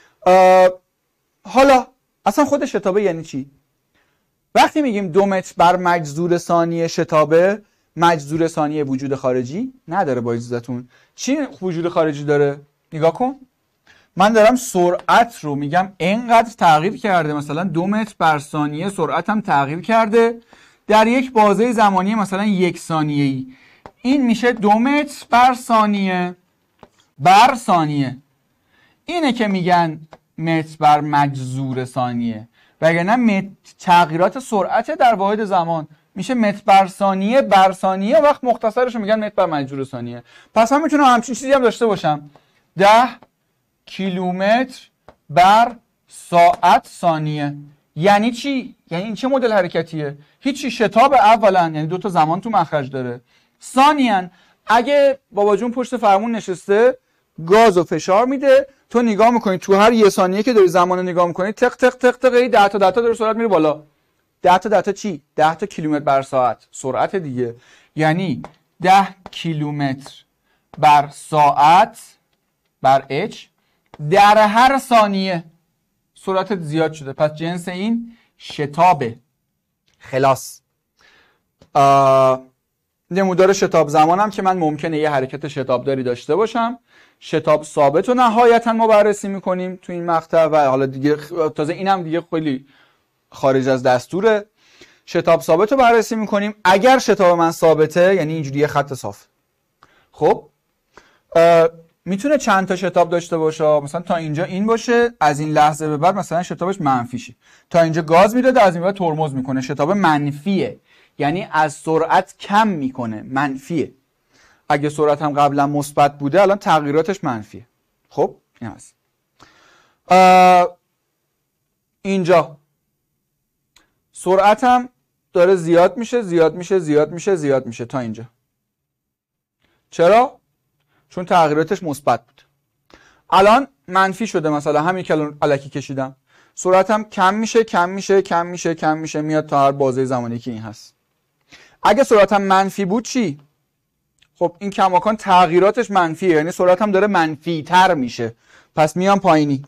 حالا اصلا خود شتابه یعنی چی؟ وقتی میگیم دو متر بر مجذور ثانیه شتابه، مجذور ثانیه وجود خارجی نداره. با اجازهتون چی وجود خارجی داره؟ نگاه کن، من دارم سرعت رو میگم اینقدر تغییر کرده، مثلا دو متر بر ثانیه سرعتم تغییر کرده در یک بازه زمانی مثلا یک ثانیه‌ای. این میشه دو متر بر ثانیه بر ثانیه. اینه که میگن متر بر مجذور ثانیه، وگرنه تغییرات سرعت در واحد زمان میشه متر بر ثانیه بر ثانیه، وقت مختصرش رو میگن متر بر مجذور ثانیه. پس من میتونم همچین چیزی هم داشته باشم، ده کیلومتر بر ساعت ثانیه. یعنی چی؟ یعنی این چه مدل حرکتیه؟ هیچی. شتاب اولا یعنی دو تا زمان تو مخرج داره. ثانیاً اگه بابا جون پشت فرمون نشسته گاز و فشار میده، تو نگاه میکنی تو هر یه ثانیه که داری زمان رو نگاه میکنی تق تق تق تق ده تا ده تا داره سرعت میره بالا. ده تا ده تا چی؟ ده تا کیلومتر بر ساعت سرعت دیگه. یعنی ده کیلومتر بر ساعت بر اچ در هر ثانیه سرعت زیاد شده. پس جنس این شتابه. خلاص. نمودار شتاب زمانم که من ممکنه یه حرکت شتابداری داشته باشم. شتاب ثابت رو نهایتا ما بررسی میکنیم تو این مقطع و حالا دیگه تازه اینم دیگه خیلی خارج از دستوره. شتاب ثابت رو بررسی میکنیم. اگر شتاب من ثابته یعنی اینجوری یه خط صاف. خب میتونه چند تا شتاب داشته باشه، مثلا تا اینجا این باشه، از این لحظه به بعد مثلا شتابش منفی شه. تا اینجا گاز میداده، از این بعد ترمز میکنه، شتاب منفیه، یعنی از سرعت کم میکنه، منفیه. اگه سرعت هم قبلا مثبت بوده الان تغییراتش منفیه. خب این هست. اینجا سرعت هم داره زیاد میشه زیاد میشه زیاد میشه زیاد میشه تا اینجا. چرا؟ چون تغییراتش مثبت بود. الان منفی شده، مثلا همین که الان الکی کشیدم، سرعتم کم میشه کم میشه کم میشه کم میشه میاد تا هر بازه زمانی که این هست. اگه سرعتم منفی بود چی؟ خب این کماکان تغییراتش منفیه، یعنی سرعتم داره منفی تر میشه، پس میام پایینی.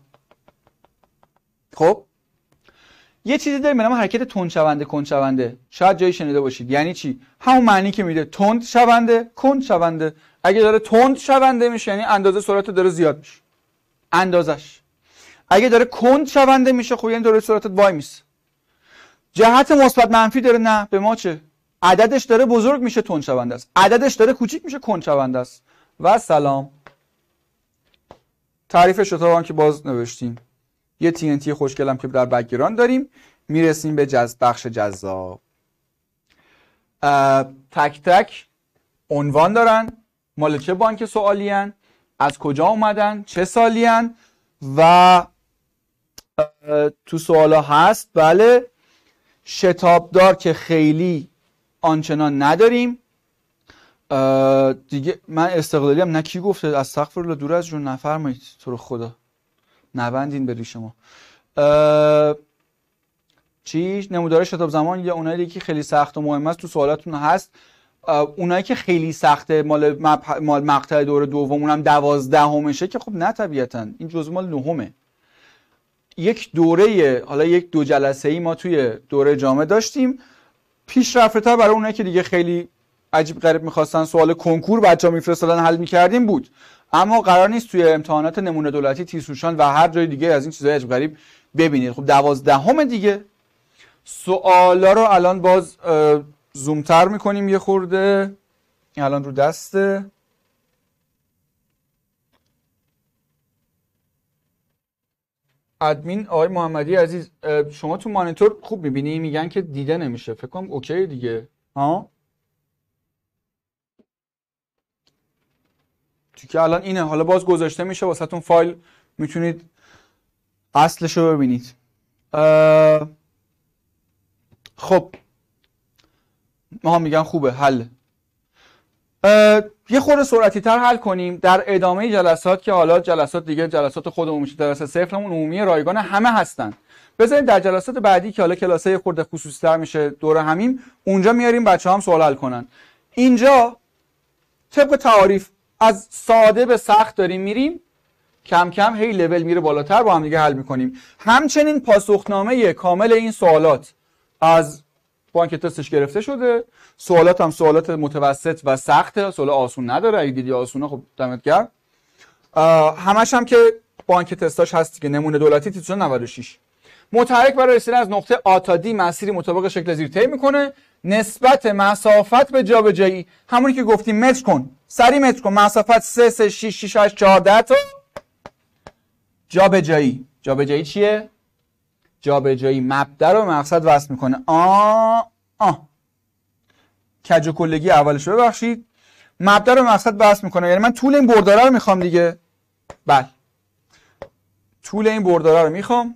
خب یه چیزی داریم به نام حرکت تند شونده کند شونده، شاید جایی شنیده باشید. یعنی چی؟ همون معنی که میده تند شونده کند شونده. اگه داره تند شونده میشه یعنی اندازه سرعت داره زیاد میشه، اندازش. اگه داره کند شونده میشه خب یعنی داره سرعتت وای میسه. جهت مثبت منفی داره، نه به ما چه؟ عددش داره بزرگ میشه تند شونده است، عددش داره کوچیک میشه کند شونده است. و سلام. تعریف شتاب هم که باز نوشتیم. یه تی ان تی خوشگلم که در بک‌گراند داریم. میرسیم به جذب بخش جذاب. تک تک عنوان دارن، مال چه بانک سوالی هن، از کجا اومدن، چه سالی هن و تو سوالا هست. بله شتابدار که خیلی آنچنان نداریم دیگه. من استقلالی هم نه، کی گفته؟ استغفرالله، دور از جون، نفرمایید تو رو خدا. نبندین به ریش ما. اه... چی نمودار شتاب زمان یا اونایی که خیلی سخت و مهم است تو سوالاتون هست. اونایی که خیلی سخته مال مب... مال مقطع دوره دوم اونم دوازدهمشه که خب نه طبیعتا این جزء مال نهمه. یک دوره حالا یک دو جلسه ای ما توی دوره جامعه داشتیم. پیشرفت‌تر برای اونایی که دیگه خیلی عجیب غریب می‌خواستن سوال کنکور بچه‌ها میفرستادن حل می‌کردیم بود. اما قرار نیست توی امتحانات نمونه دولتی تیزهوشان و هر جای دیگه از این چیزای عجیب غریب ببینید. خب دوازدهم دیگه. سوالا رو الان باز زومتر می‌کنیم یه خورده. این الان رو دسته. ادمین آقای محمدی عزیز شما تو مانیتور خوب می‌بینی؟ میگن که دیده نمیشه. فکر کنم اوکی دیگه. ها؟ تو که الان اینه. حالا باز گذاشته میشه واسهتون فایل میتونید اصلش رو ببینید. خب ما هم میگن خوبه حل. یه خورده سرعتی تر حل کنیم در ادامه جلسات که حالا جلسات دیگه جلسات خودمون میشه. جلسات صفرمون عمومی رایگان همه هستن. بذاریم در جلسات بعدی که حالا کلاسه یه خورده خصوصی تر میشه دوره همیم اونجا میاریم بچه هم سوال حل کنن. اینجا طبق تعاریف از ساده به سخت داریم میریم، کم کم هی لول میره بالاتر با هم دیگه حل میکنیم. همچنین پاسخنامه کامل این سوالات از بانک تستش گرفته شده. سوالات هم سوالات متوسط و سخته، سوال آسون نداره. اگه دیدی آسونه خب دمت گرم. همش هم که بانک تستاش هست که نمونه دولتی تیتوشان نود و شش. متحرک برای رسیدن از نقطه آ تا دی مسیری مطابق شکل زیر طی میکنه. نسبت مسافت به جابجایی همونی که گفتیم متر کن، سری متر کن. مسافت سه سه شش شش هشت چهارده تا جابجایی. جابجایی چیه؟ جابجایی مبدا رو مقصد وصل میکنه. آ آ کج و کلگی اولش ببخشید. مبدا رو مقصد وصل میکنه، یعنی من طول این برداره رو میخوام دیگه. بله طول این برداره رو میخوام.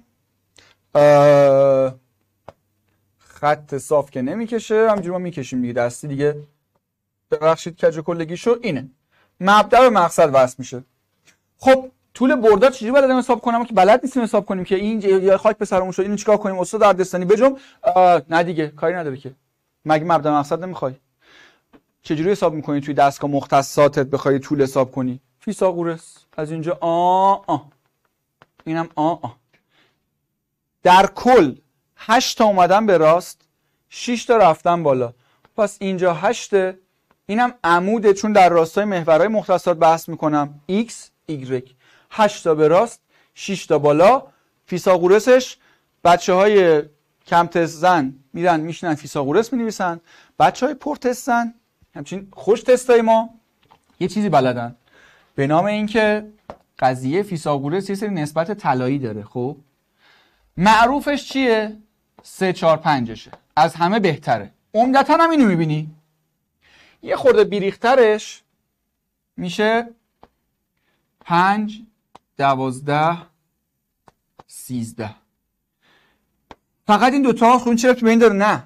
خط صاف که نمیکشه، همینجوری ما میکشیم دیگه دستی دیگه. ببخشید کج و کلگیشو اینه. مبدا به مقصد وصل میشه. خب طول بردار چجوری بلدم حساب کنم که بلد نیستیم حساب کنیم که این یا خاک به سرمون شد. اینو چیکار کنیم استاد دردستانی بجم؟ نه دیگه کاری نداره که. مگه مبدا مقصد نمیخوای؟ چجوری حساب میکنی توی دستگاه مختصاتت بخوای طول حساب کنی؟ فیثاغورس از اینجا آ آ اینم آ آ. در کل هشت تا اومدن به راست، شش تا رفتن بالا. پس اینجا هشت، اینم عموده چون در راستای محورهای مختصات بحث میکنم. x y هشت تا به راست، شش تا بالا. فیثاغورسش بچه‌های کم تست زن میرن میشنن فیثاغورس مینویسن. بچه‌های پر تست زن همچین خوش تستای ما یه چیزی بلدن به نام اینکه قضیه فیثاغورس یه سری نسبت طلایی داره. خب معروفش چیه؟ سه چهار پنجشه. از همه بهتره. عمدتاً هم اینو میبینی. یه خورده بیریخترش میشه پنج دوازده سیزده. فقط این دوتا خون چرا تو به این داره؟ نه،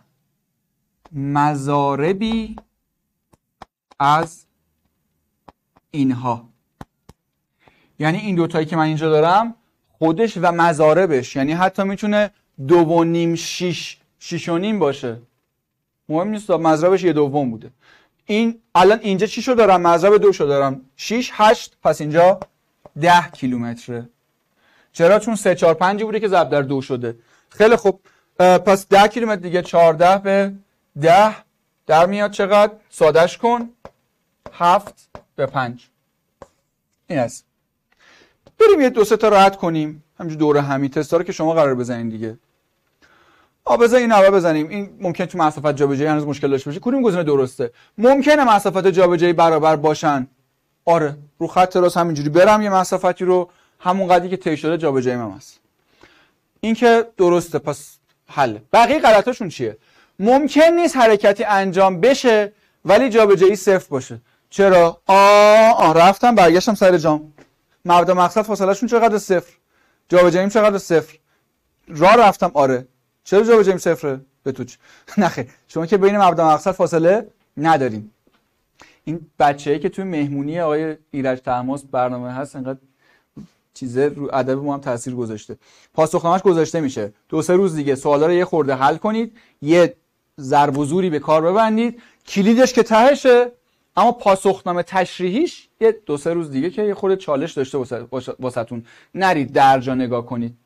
مضاربی از اینها. یعنی این دوتایی که من اینجا دارم خودش و مضاربش، یعنی حتی میتونه دو و نیم شیش شیش و نیم باشه، مهم نیست، مضربش یه دوم بوده. این الان اینجا چی شو دارم؟ مضرب دو شو دارم، شیش هشت، پس اینجا ده کیلومتره. چرا؟ چون سه چهار پنج بوده که ضرب در دو شده. خیلی خوب، پس ده کیلومتر دیگه. چهارده به ده در میاد چقدر؟ سادش کن، هفت به پنج. این است. بریم یه دو سه تا راحت کنیم همینجور دوره همی تستا رو که شما قرار بزنین دیگه. آ بذار این اول بزنیم. این ممکن تو مسافت جابجایی هنوز مشکل داشته باشه. کدوم گزینه درسته؟ ممکنه مسافت جابجایی برابر باشن. آره، رو خط راست همینجوری برم یه مسافتی رو همون قدری که طی شده جابجایی هم هست. این که درسته، پس حل. بقیه غلطاشون چیه؟ ممکن نیست حرکتی انجام بشه ولی جابجایی صفر باشه. چرا؟ آ آ رفتم برگشتم سر جام. مبدا مقصد فاصله شون چقدر؟ صفر. جابجاییم چقدر؟ صفر. راه رفتم. آره. چرا جابجاییم صفره؟ به تو چه؟ نخیر، شما که بین مبدا مقصد فاصله نداریم. این بچه‌ای که توی مهمونی آقای ایرج طهماسب برنامه هست انقدر چیزه رو ادب ما هم تاثیر گذاشته. پاسخنامه‌اش گذاشته میشه. دو سه روز دیگه سوالا رو یه خورده حل کنید، یه ضرب و زوری به کار ببندید، کلیدش که تهشه، اما پاسخنامه تشریحیش یه دو سه روز دیگه که یه خورده چالش داشته واسهتون نرید درجا نگاه کنید.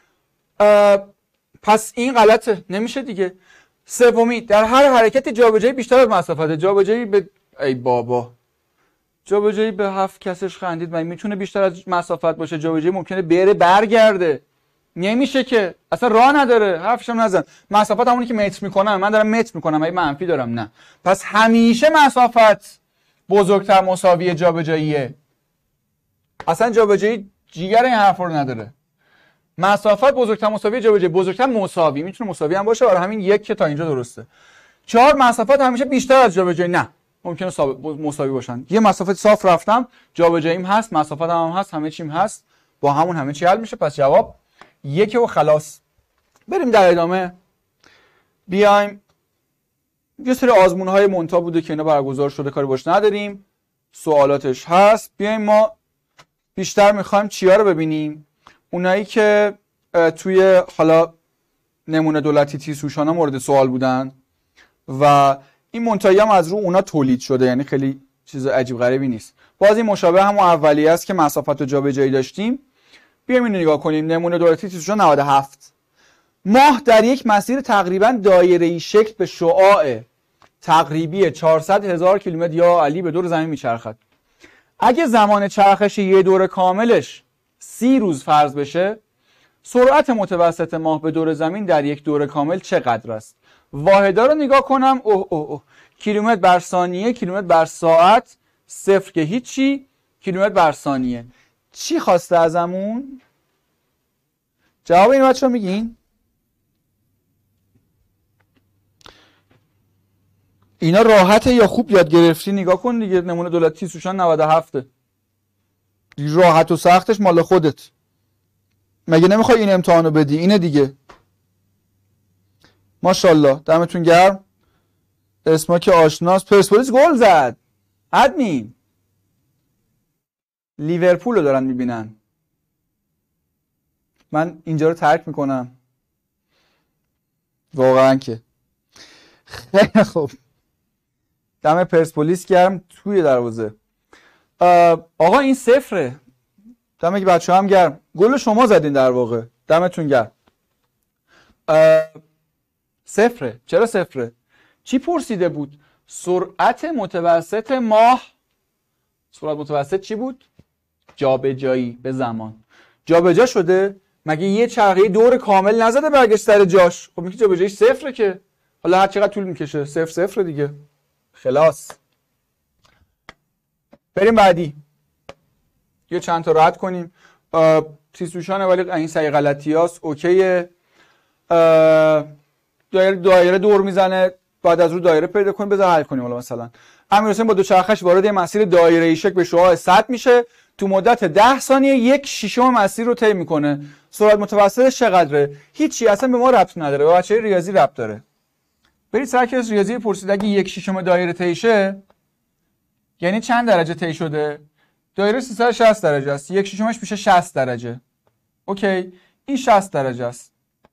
پس این غلطه، نمیشه دیگه. سومی، در هر حرکت جابجایی بیشتر از مسافت. جابجایی به ای بابا جابجایی به هفت کسش خندید، من میتونه بیشتر از مسافت باشه؟ جابجایی ممکنه بره برگرده، نمیشه که، اصلا راه نداره. حرفش هم نزن. مسافت همونی که متر میکنم، من دارم متر میکنم، اگه منفی دارم نه. پس همیشه مسافت بزرگتر مساوی جابجاییه. اصلا جابجایی جیگر این حرف رو نداره. مسافت بزرگتر مساوی جابجایی، بزرگتر مساوی، میتونه مساوی هم باشه، برای همین یک که تا اینجا درسته. چهار، مسافت همیشه بیشتر از جابجایی، نه، ممکنه مساوی باشن. یه مسافت صاف رفتم، جابجاییم هست، مسافت هم, هم هست، همه چیم هست، با همون همه چی حل میشه. پس جواب یک و خلاص. بریم در ادامه. بیایم یه سری آزمون های مونتا بوده که اینا برگزار شده، کاری باش نداریم، سوالاتش هست. بیایم ما بیشتر میخوایم چیا رو ببینیم؟ اونایی که توی حالا نمونه دولتی تیسوشانا مورد سوال بودن و این مونتایی هم از رو اونا تولید شده، یعنی خیلی چیز عجیب غریبی نیست. باز این مشابه هم اولیه است که مسافت و جابجایی داشتیم. بیایم اینو نگاه کنیم. نمونه دولتی تیسوشانا نود و هفت. ماه در یک مسیر تقریبا دایره‌ای شکل به شعاع تقریبی چهارصد هزار کیلومتر یا علی به دور زمین میچرخد. اگه زمان چرخش یه دور کاملش سی روز فرض بشه، سرعت متوسط ماه به دور زمین در یک دور کامل چقدر است؟ واحدا رو نگاه کنم. اوه اوه اوه کیلومتر بر ثانیه، کیلومتر بر ساعت، صفر که هیچی، کیلومتر بر ثانیه. چی خواسته ازمون؟ جواب این بچه‌ها میگین؟ اینا راحته یا خوب یاد گرفتی؟ نگاه کن دیگه. نمونه دولتی تیسوشان نود و هفت. راحت و سختش مال خودت. مگه نمیخوای این امتحانو بدی؟ اینه دیگه. ماشاءالله، دمتون گرم. اسما که آشناست. پرسپولیس گل زد. ادمین لیورپول رو دارن میبینن. من اینجا رو ترک میکنم واقعا که. خیلی خوب، دم پرسپولیس گرم توی دروازه. آقا این صفره. دم که بچه هم گرم. گل شما زدین در واقع، دمتون گرم. صفره. چرا صفره؟ چی پرسیده بود؟ سرعت متوسط ماه. سرعت متوسط چی بود؟ جابجایی به زمان. جابجا شده؟ مگه یه چرخه دور کامل نزده برگشت سر جاش؟ خب میگه جابجاییش صفره که. حالا هر چقدر طول میکشه صفر صفر دیگه. خلاص. بریم بعدی. یه چند تا راحت کنیم. تیسوشانه ولی این سعی غلطی هاست. اوکیه. دایره دایره دور میزنه، بعد از رو دایره پیدا کنیم، بذار حل کنیم. حالا مثلا امیرحسین با دو چرخش وارد یه مسیر دایره‌ای شکل به شعاع صد میشه، تو مدت ده ثانیه یک شیشم مسیر رو طی میکنه. سرعت متوسطش چقدره؟ هیچی، اصلا به ما ربط نداره، به بچه‌های ریاضی ربط داره. برید سر کلاس ریاضی پرسید اگه یک شیشم دایره طی شه یعنی چند درجه طی شده؟ دایره سیصد و شصت درجه است، یک شیشمش میشه شصت درجه. اوکی، این شصت درجه است.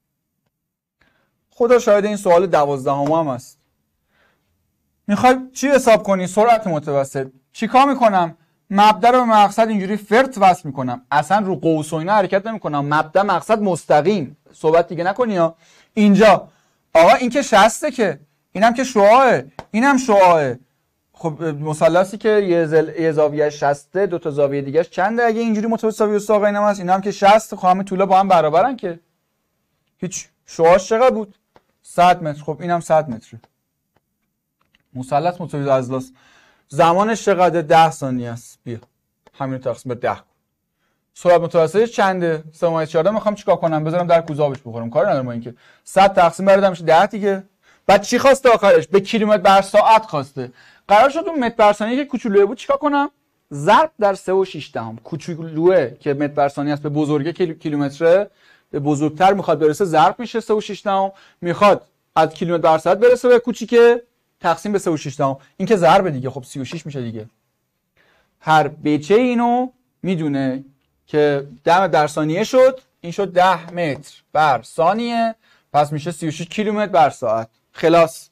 خدا شاید این سوال دوازدهم هم است. میخوای چی حساب کنی؟ سرعت متوسط. چیکار میکنم؟ مبدا رو به مقصد اینجوری فرت وصل میکنم، اصلا رو قوس و اینا حرکت نمیکنم. مبدا مقصد مستقیم. صحبت دیگه نکنی ها. اینجا آقا این که شصته، که اینم که شعاعه، اینم شعاعه. خب مثلثی که یه زل... یه زاویه شصت، دو تا زاویه دیگه‌اش چنده؟ اگه اینجوری متساوی و ساق اینم هست، اینم که شصت، خب همه طولا با هم برابرن که. هیچ. شعاعش چقدر بود؟ صد متر. خب اینم صد متره. مثلث مساوی اضلاع. زمانش چقدر؟ ده ثانیه است. بیا همین تقسیم به ده کن. سرعت متوسطش چنده؟ سه ممیز چهارده. میخوام چیکار کنم؟ بذارم در کوزابش بخورم، کاری ندارم. اینکه صد تقسیم بر ده میشه ده دیگه. بعد چی خواسته آخرش؟ به کیلومتر بر ساعت خواسته. قرار شد اون متر بر ثانیه که کوچولوه بود چیکار کنم؟ ضرب در سه و شش دهم. کوچولوه که متر بر ثانیه است به بزرگه کیلومتره، به بزرگتر میخواد برسه ضرب میشه سه و شش دهم. میخواد از کیلومتر بر ساعت برسه به کوچیکه، تقسیم به سه و شش دهم. این که ضرب دیگه. خب سی و شش میشه دیگه. هر بچه اینو میدونه که ده متر در ثانیه شد، این شد ده متر بر ثانیه، پس میشه سی و شش کیلومتر بر ساعت. خلاص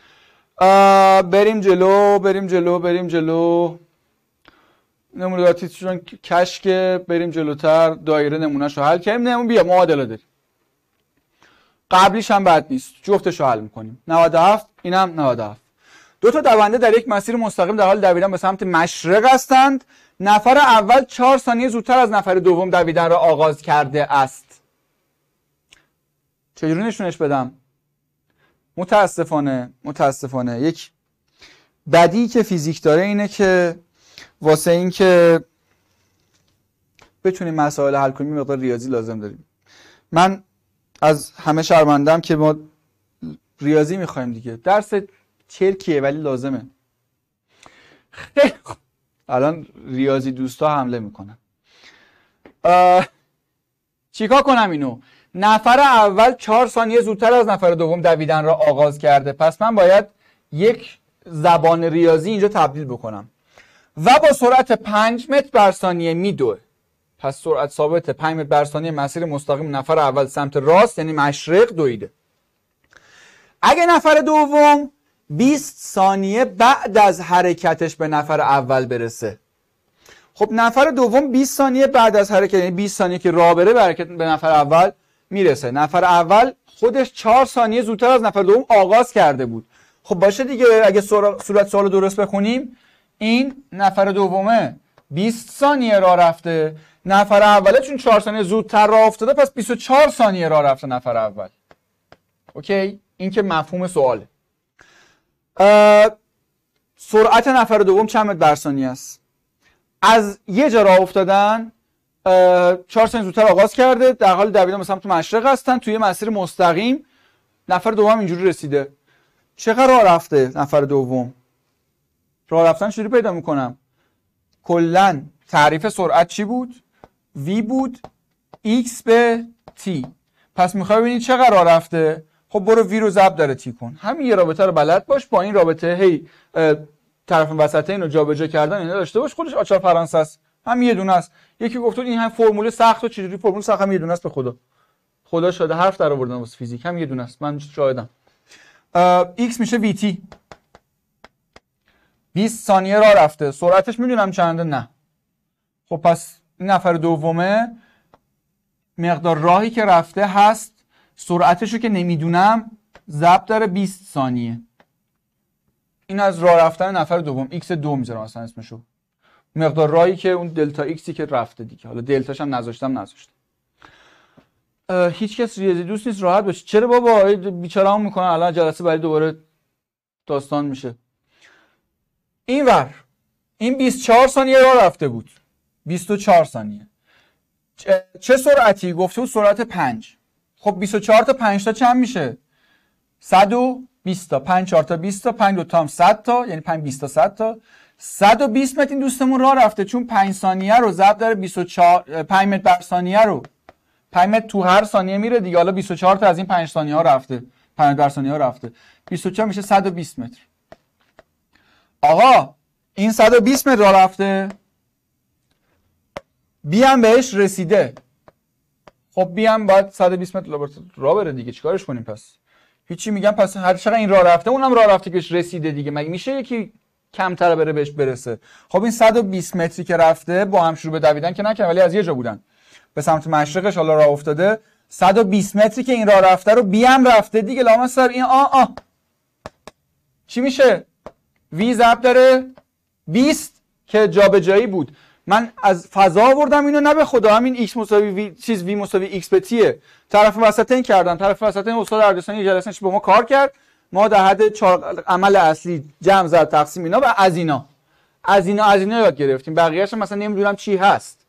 بریم جلو بریم جلو بریم جلو نمونهاتیشون کشک، بریم جلوتر دایره نمونهش رو حل کنیم. نمون بیا معادله داریم، قبلیش هم بد نیست، جفتش رو حل میکنیم. نود و هفت اینم نود و هفت. دو تا دونده در یک مسیر مستقیم در حال دویدن به سمت مشرق هستند. نفر اول چهار ثانیه زودتر از نفر دوم دویدن را آغاز کرده است. چجوری نشونش بدم؟ متاسفانه متاسفانه یک بدی که فیزیک داره اینه که واسه این که بتونیم مسائل حل کنیم مقدار ریاضی لازم داریم. من از همه شرمندم که ما ریاضی میخوایم دیگه، درس چرکیه ولی لازمه. خیلی خوب، الان ریاضی دوستا حمله میکنن. چیکار کنم اینو؟ نفر اول چهار ثانیه زودتر از نفر دوم دویدن را آغاز کرده، پس من باید یک زبان ریاضی اینجا تبدیل بکنم و با سرعت پنج متر بر ثانیه میدوه. پس سرعت ثابت پنج متر بر ثانیه مسیر مستقیم نفر اول سمت راست یعنی مشرق دویده. اگه نفر دوم بیست ثانیه بعد از حرکتش به نفر اول برسه، خب نفر دوم بیست ثانیه بعد از حرکت یعنی بیست ثانیه که راه بره به حرکت به نفر اول میرسه. نفر اول خودش چهار ثانیه زودتر از نفر دوم آغاز کرده بود. خب باشه دیگه، اگه صورت سوال درست بخونیم این نفر دومه بیست ثانیه راه رفته، نفر اوله چون چهار ثانیه زودتر راه افتاده پس بیست و چهار ثانیه راه رفته نفر اول. اوکی، این که مفهوم سواله. سرعت نفر دوم چند متر بر ثانیه است؟ از یه جا راه افتادن، چهار ثانیه زودتر آغاز کرده، در حال دویدن به سمت مشرق هستن، توی مسیر مستقیم. نفر دوم اینجوری رسیده. چقدر راه رفته نفر دوم؟ راه رفتن چجوری پیدا میکنم؟ کلا تعریف سرعت چی بود؟ v بود x به t. پس میخوای ببینی چقدر راه رفته؟ خب برو v رو ضرب در t کن. همین یه رابطه رو بلد باش، با این رابطه هی طرف وسطه اینو جابجا کردن اینا داشته باش. خودش آچار فرانسه است، هم یه دونه است. یکی گفت این هم فرمول سخت و چجوری فرمول سخت هم یه دونه است. به خدا خدا شده حرف در آوردن واسه فیزیک، هم یه دونه است، من شاهدم. x میشه vt. بیست ثانیه راه رفته، سرعتش میدونم چنده؟ نه. خب پس این نفر دومه مقدار راهی که رفته هست، سرعتشو که نمیدونم ضرب در بیست ثانیه. این از راه رفتن نفر دوم x دو میذارم اصلا اسمشو، مقدار راهی که اون دلتا ایکسی که رفته دیگه. حالا دلتاش هم نذاشتم نذاشتم. هیچ کس ریاضی دوست نیست، راحت باش. چرا بابا بیچاره‌مون میکنن، الان جلسه بعدی دوباره داستان میشه. اینور این بیست و چهار ثانیه راه رفته بود، بیست و چهار ثانیه. چه سرعتی گفته بود؟ سرعت پنج. خب بیست و چهار تا پنج تا چند میشه؟ صد و بیست تا. پنج چهار تا بیست تا، پنج دو تا هم صد تا، یعنی پنج بیست تا صد تا. صد و بیست متر این دوستمون راه رفته، چون پنج ثانیه رو ضرب در بیست و چهار، پنج متر بر ثانیه رو، پنج متر تو هر ثانیه میره دیگه. حالا بیست و چهار تا از این پنج ثانیه ها رفته، پنج متر بر ثانیه ها رفته، بیست و چهار میشه صد و بیست متر. آقا این صد و بیست متر راه رفته، بی هم بهش رسیده. خب بی هم باید صد و بیست متر راه بره دیگه، چیکارش کنیم پس؟ هیچی. میگم پس هر چقدر این راه رفته اونم راه رفته که بهش رسیده دیگه. مگه میشه یکی کمتر بره بهش برسه؟ خب این صد و بیست متری که رفته با هم شروع به دویدن که نکنه، ولی از یه جا بودن به سمت مشرقش حالا راه افتاده. صد و بیست متری که این راه رفته رو بی هم رفته دیگه. لامصب این آ آ چی میشه؟ وی ضرب داره بیست که جابجایی بود. من از فضا آوردم اینو، نه به خدا. همین x مساوی وی چیز v مساوی x به تیه. طرف وسطین کردم. طرف وسطین استاد اردوسانی جلسه‌اش با ما کار کرد. ما در حد چهار عمل اصلی جمع ضرب تقسیم اینا و از اینا از اینا از اینا یاد گرفتیم. بقیه‌اش مثلا نمیدونم چی هست.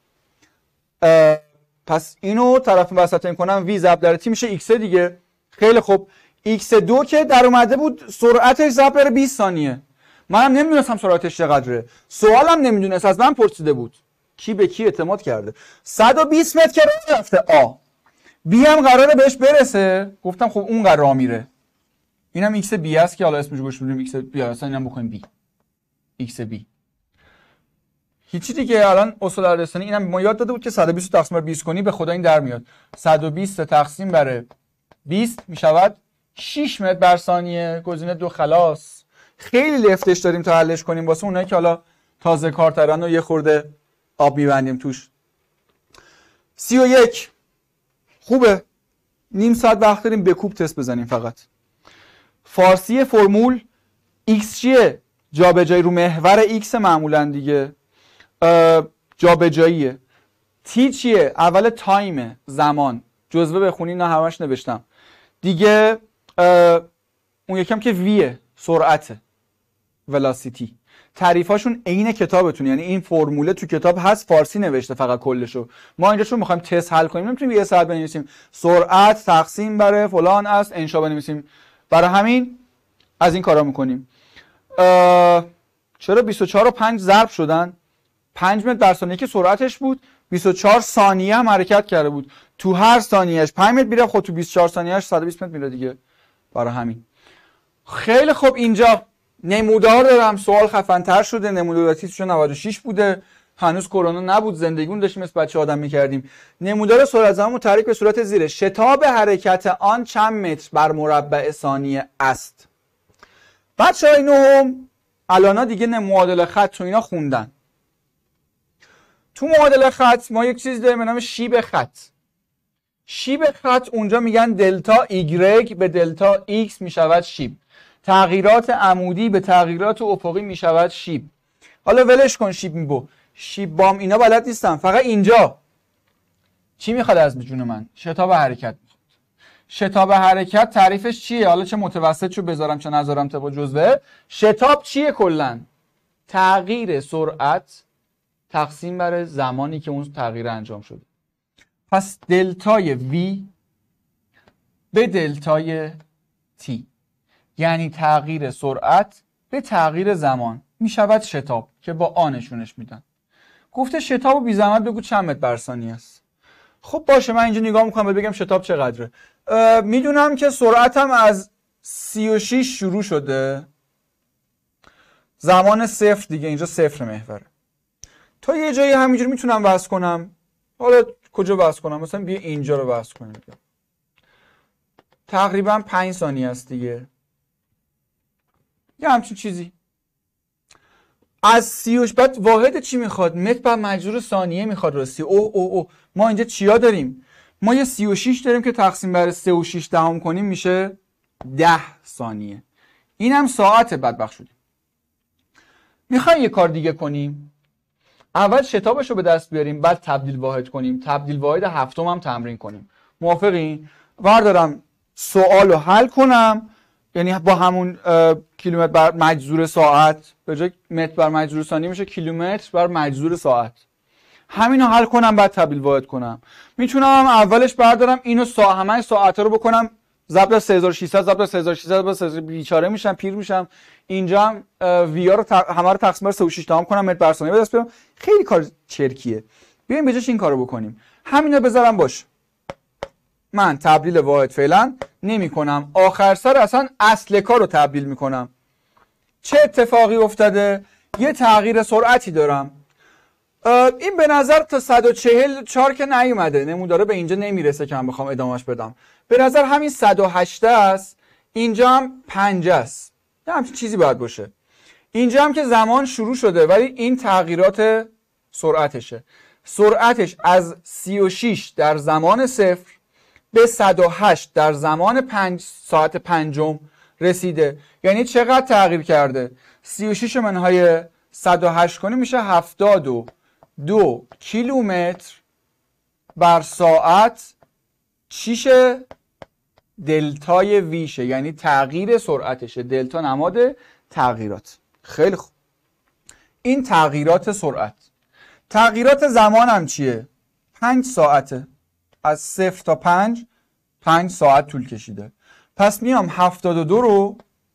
پس اینو طرف وسطین کنم v ضرب در تی میشه x دیگه. خیلی خوب. x دو که در اومده بود سرعتش ضرب در بیست ثانیه. منم نمیدونستم سرعتش چقدره. سوالم نمیدونست، از من پرسیده بود. کی به کی اعتماد کرده؟ صد و بیست متر که راه رفته آ. بی هم قراره بهش برسه. گفتم خب اون قرار راه میره. اینم ایکس بی است که حالا اسمش گوش بدیم ایکس بی. اصلا اینم بکنیم بی. ایکس بی. هیچی دیگه. الان اصول عرضانی اینم ما یاد داده بود که صد و بیست تقسیم بر بیست کنی به خدا این در میاد. صد و بیست تقسیم بر بیست میشود شش متر بر ثانیه. گزینه دو خلاص. خیلی لفتش داریم تا حلش کنیم واسه اونایی که حالا تازه کارترن و یه خورده آب میبندیم توش. سی و یک خوبه. نیم ساعت وقت داریم به کوب تست بزنیم فقط. فارسی فرمول x چیه؟ جابجایی رو محور x معمولا دیگه. جابجاییه. تی چیه؟ اول تایمه، زمان. جزوه بخونی نه همش نوشتم. دیگه اون یکم که ویه، سرعته. ولاسیتی. تعریفاشون عین کتابتون، یعنی این فرموله تو کتاب هست، فارسی نوشته فقط کلشو. ما اینجا چون میخوایم تست حل کنیم نمیتونیم یه ساعت بنویسیم سرعت تقسیم بر فلان است انشا بنویسیم. برای همین از این کارا میکنیم. چرا بیست و چهار و پنج ضرب شدن؟ پنج متر در ثانیه که سرعتش بود، بیست و چهار ثانیه هم حرکت کرده بود. تو هر ثانیهش پنج متر میره، خود تو بیست و چهار ثانیهش صد و بیست متر میره دیگه. برای همین خیلی خوب. اینجا نمودار دارم. سوال خفن‌تر شده. نمودار تیترش نود و شش بوده. هنوز کرونا نبود، زندگیمون داشتیم مثل بچه آدم میکردیم. نمودار سرعت زمان متحرک به صورت زیره. شتاب حرکت آن چند متر بر مربع ثانیه است. بچه‌ها اینو الانا دیگه معادله خط تو اینا خوندن. تو معادله خط ما یک چیز داریم به نام شیب خط. شیب خط اونجا میگن دلتا ایگرگ به دلتا ایکس میشود شیب. تغییرات عمودی به تغییرات افقی میشود شیب. حالا ولش کن شیب میبو. شیب بام اینا بلد نیستم. فقط اینجا چی میخواد از جون من؟ شتاب حرکت میخواد. شتاب حرکت تعریفش چیه؟ حالا چه متوسط شو بذارم چه نذارم طبق جزوه. شتاب چیه کلا؟ تغییر سرعت تقسیم بر زمانی که اون تغییر انجام شده. پس دلتای V به دلتای T یعنی تغییر سرعت به تغییر زمان میشود شتاب که با آ نشونش میدن. گفته شتاب و بی زحمت بگو چند متر بر ثانیه است. خب باشه من اینجا نگاه میکنم بگم شتاب چقدره. میدونم که سرعتم از سی و شش شروع شده. زمان صفر دیگه، اینجا صفر محوره. تا یه جایی همینجوری میتونم وصل کنم. حالا کجا وصل کنم؟ مثلا بیا اینجا رو وصل کنیم. تقریبا پنج ثانیه است دیگه. یه همچین چیزی. از سی و شش بعد واحد چی میخواد؟ متر بر مجذور ثانیه میخواد راستی. اوه اوه اوه ما اینجا چیا داریم؟ ما یه سی و شش داریم که تقسیم بر سه و شش دهم کنیم میشه ده ثانیه. اینم ساعت بدبخت شدیم. میخوایم یه کار دیگه کنیم. اول شتابش رو به دست بیاریم بعد تبدیل واحد کنیم. تبدیل واحد هفتم هم تمرین کنیم. موافقین؟ بردارم سوال رو حل کنم، یعنی با همون کیلومتر بر مجذور ساعت به جای متر بر مجذور ثانیه میشه کیلومتر بر مجذور ساعت. همین رو حل کنم بعد تبدیل واحد کنم. میتونم هم اولش بردارم اینو سا همه ساعت رو بکنم ضرب سه هزار و ششصد ضرب سه هزار و ششصد ضرب سه هزار بیچاره میشم پیر میشم. اینجا هم وی آر رو همه رو تقسیم بر سه و شش دهم کنم متر بر ثانیه به دست بیارم. خیلی کار چرکیه. بیایم به جاش این کارو بکنیم. همینا بذارم باشه. من تبدیل واحد فعلا نمی کنم. آخر سر اصلا اصل کار رو تبدیل می کنم. چه اتفاقی افتاده؟ یه تغییر سرعتی دارم. این به نظر تا صد و چهل و چهار که نیومده. نموداره به اینجا نمیرسه که من بخوام ادامهش بدم. به نظر همین صد و هشت است. اینجا هم پنج است. یه همچین چیزی باید باشه. اینجا هم که زمان شروع شده ولی این تغییرات سرعتشه. سرعتش از سی و شش در زمان صفر به صد و هشت در زمان پنج ساعت پنجم رسیده. یعنی چقدر تغییر کرده؟ سی و شش منهای صد و هشت کنیم میشه هفتاد و دو کیلومتر بر ساعت. چیشه؟ دلتای ویشه، یعنی تغییر سرعتشه. دلتا نماد تغییرات. خیلی خوب. این تغییرات سرعت. تغییرات زمان هم چیه؟ پنج ساعته. از صفر تا پنج پنج ساعت طول کشیده. پس میام هفتاد و دو رو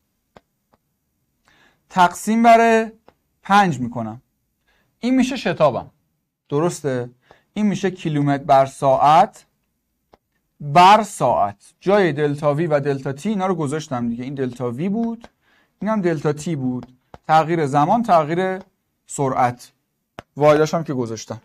تقسیم بر پنج میکنم. این میشه شتابم. درسته؟ این میشه کیلومتر بر ساعت بر ساعت. جای دلتا وی و دلتا تی اینا رو گذاشتم دیگه. این دلتا وی بود، این هم دلتا تی بود. تغییر زمان، تغییر سرعت. واحداش هم که گذاشتم.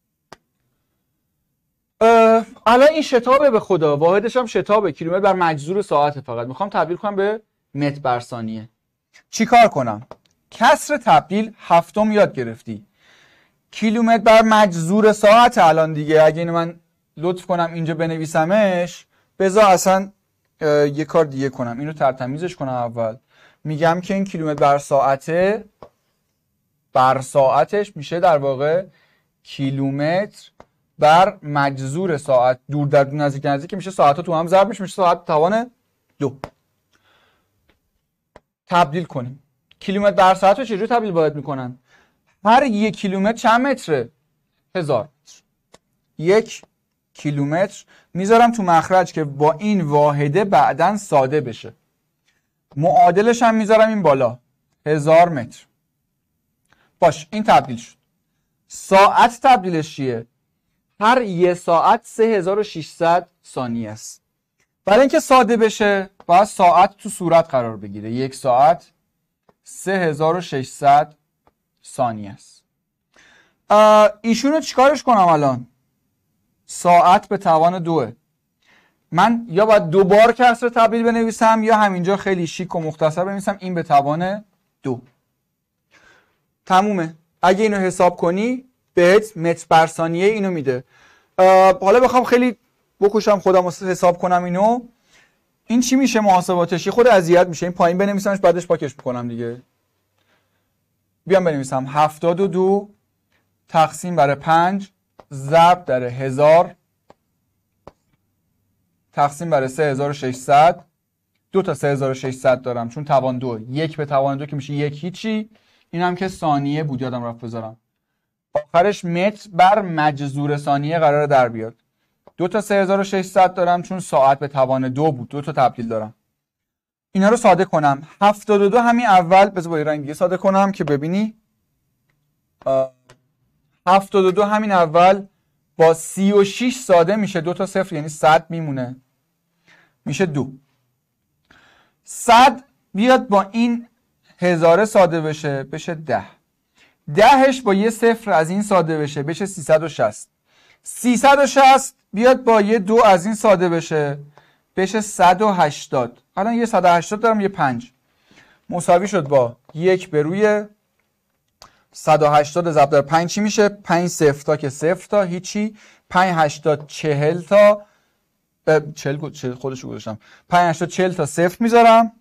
الان این شتابه به خدا، واحدش هم شتابه، کیلومتر بر مجذور ساعته. فقط میخوام تبدیل کنم به متر بر ثانیه. چی کار کنم؟ کسر تبدیل هفتم یاد گرفتی. کیلومتر بر مجذور ساعت الان دیگه. اگه اینو من لطف کنم اینجا بنویسمش، بذار اصلا یه کار دیگه کنم، اینو ترتمیزش کنم. اول میگم که این کیلومتر بر ساعته بر ساعتش میشه در واقع کیلومتر بر مجذور ساعت. دور در دور، نزدیک نزدیک میشه ساعت ها تو هم ضرب میشه، میشه ساعت توان دو. تبدیل کنیم. کیلومتر بر ساعت رو چجوری تبدیل باید میکنن؟ هر یک کیلومتر چند متره؟ هزار متر. یک کیلومتر میذارم تو مخرج که با این واحده بعدن ساده بشه. معادلش هم میذارم این بالا، هزار متر. باش، این تبدیل شد. ساعت تبدیلش چیه؟ هر یه ساعت سه هزار و ششصد ثانیه است. برای اینکه ساده بشه باید ساعت تو صورت قرار بگیره. یک ساعت سه هزار و ششصد ثانیه است. ایشونو چیکارش کنم الان؟ ساعت به توان دوه. من یا باید دو بار کسر تبدیل بنویسم یا همینجا خیلی شیک و مختصر بنویسم این به توان دو. تمومه. اگه اینو حساب کنی بهت متر بر ثانیه اینو میده. حالا بخوام خیلی بکشم خودم رو حساب کنم اینو، این چی میشه محاسباتش؟ خود اذیت میشه. این پایین بنویسمش بعدش پاکش میکنم دیگه. بیام بنویسم هفتاد و دو تقسیم بر پنج ضرب در هزار تقسیم بر سه هزار و ششصد. دو تا سه هزار و ششصد دارم چون توان دو. یک به توان دو که میشه یک هیچی. این هم که ثانیه بود یادم رفت بذارم. آخرش متر بر مجذور ثانیه قراره در بیاد. دو تا سه هزار و ششصد دارم چون ساعت به توان دو بود. دو تا تبدیل دارم. اینا رو ساده کنم. هفتاد و دو همین اول، بذار با یه رنگ دیگه ساده کنم که ببینی. هفتاد و دو همین اول با سی و شش ساده میشه. دو تا صفر یعنی صد میمونه. میشه دو. صد بیاد با این هزاره ساده بشه بشه ده. دهش با یه صفر از این ساده بشه بشه سیصد و شصت. سیصد و شصت بیاد با یه دو از این ساده بشه بشه صد و هشتاد. الان یه صد و هشتاد دارم، یه پنج مساوی شد با یک به روی صد و هشتاد ضرب در پنج. چی میشه؟ پنج صفر تا که صفر تا هیچی. پنج هشتاد چهل تا چهل خودشو گذاشتم. پنج هشتاد چهل تا صفر میذارم.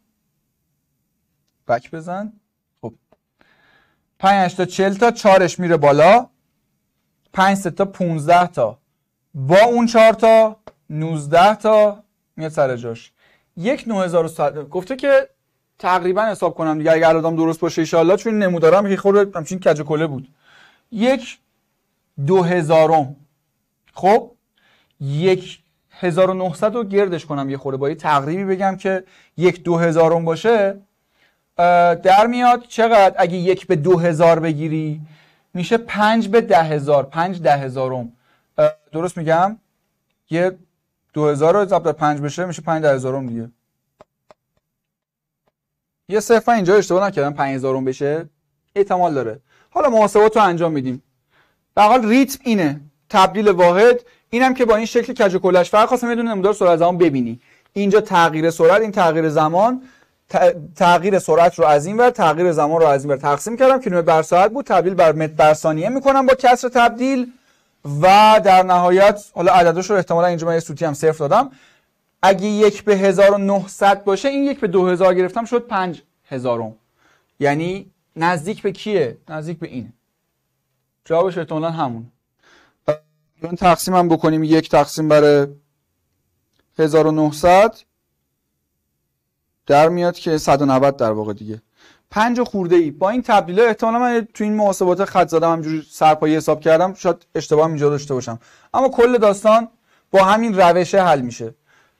بک بزن. خب پنج هشتاد چهل تا چارش میره بالا. پنج سه تا پونزده تا با اون چهار تا نوزده تا میاد سر جاش. یک نه هزار و صد. گفته که تقریبا حساب کنم دیگه اگه الان درست باشه ان شاء الله، چون نمودارم که خورد همچین کج و کله بود. یک دو هزارم. خب یک هزار و نهصد رو گردش کنم یه خورده با یه تقریبی بگم که یک دو هزارم باشه. در میاد چقدر اگه یک به دو هزار بگیری؟ میشه پنج به ده هزار. پنج ده هزارم. درست میگم؟ یه دو هزار رو ضرب در پنج بشه میشه پنج ده هزارم دیگه. یه صفر اینجا اشتباه نکردم، پنج هزارم بشه احتمال داره. حالا محاسبات رو انجام میدیم. به هر حال ریتم اینه، تبدیل واحد. اینم که با این شکل کج و کلش فرق خواستم یه دونه نمودار سرعت زمان ببینی. اینجا تغییر سرعت، این تغییر زمان. تغییر سرعت رو از این ور، تغییر زمان رو از این ور تقسیم کردم. کیلومتر بر ساعت بود، تبدیل بر متر بر ثانیه میکنم با کسر تبدیل و در نهایت حالا عددش رو احتمالاً اینجا من یه سوتی هم صفر دادم. اگه یک به هزار و نهصد باشه، این یک به دو هزار گرفتم شد پنج هزارم. یعنی نزدیک به کیه؟ نزدیک به اینه. جوابش احتمالاً همون. الان تقسیم هم بکنیم، یک تقسیم بر هزار و نهصد در میاد که صد و نود در واقع دیگه. پنج خورده ای. با این تبدیله احتمالاً من تو این محاسبات خط زدم همینجوری سرپایی حساب کردم، شاید اشتباه هم اینجا داشته باشم، اما کل داستان با همین روشه حل میشه.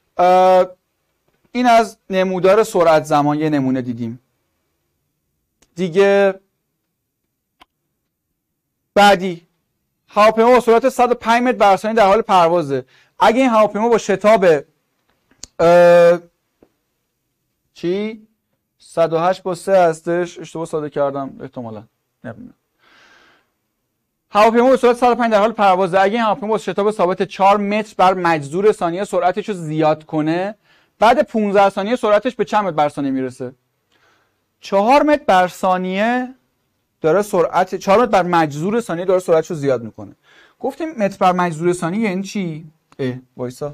این از نمودار سرعت زمان یه نمونه دیدیم. دیگه بعدی هواپیما با سرعت صد و پنج متر بر ثانیه در حال پروازه. اگه این هواپیما با شتاب چی صد و هشت با سه هستش، اشتباه ساده کردم احتمالاً، نمیدونم. هواپیما به سرعت صد و پنج در حال پروازه. اگه این هواپیما با شتاب ثابت چهار متر بر مجذور ثانیه سرعتش رو زیاد کنه، بعد پانزده ثانیه سرعتش به چند متر بر ثانیه میرسه؟ چهار متر بر ثانیه داره سرعت، چهار متر بر مجذور ثانیه داره سرعتش رو زیاد میکنه. گفتیم متر بر مجذور ثانیه یعنی چی؟ اه وایسا.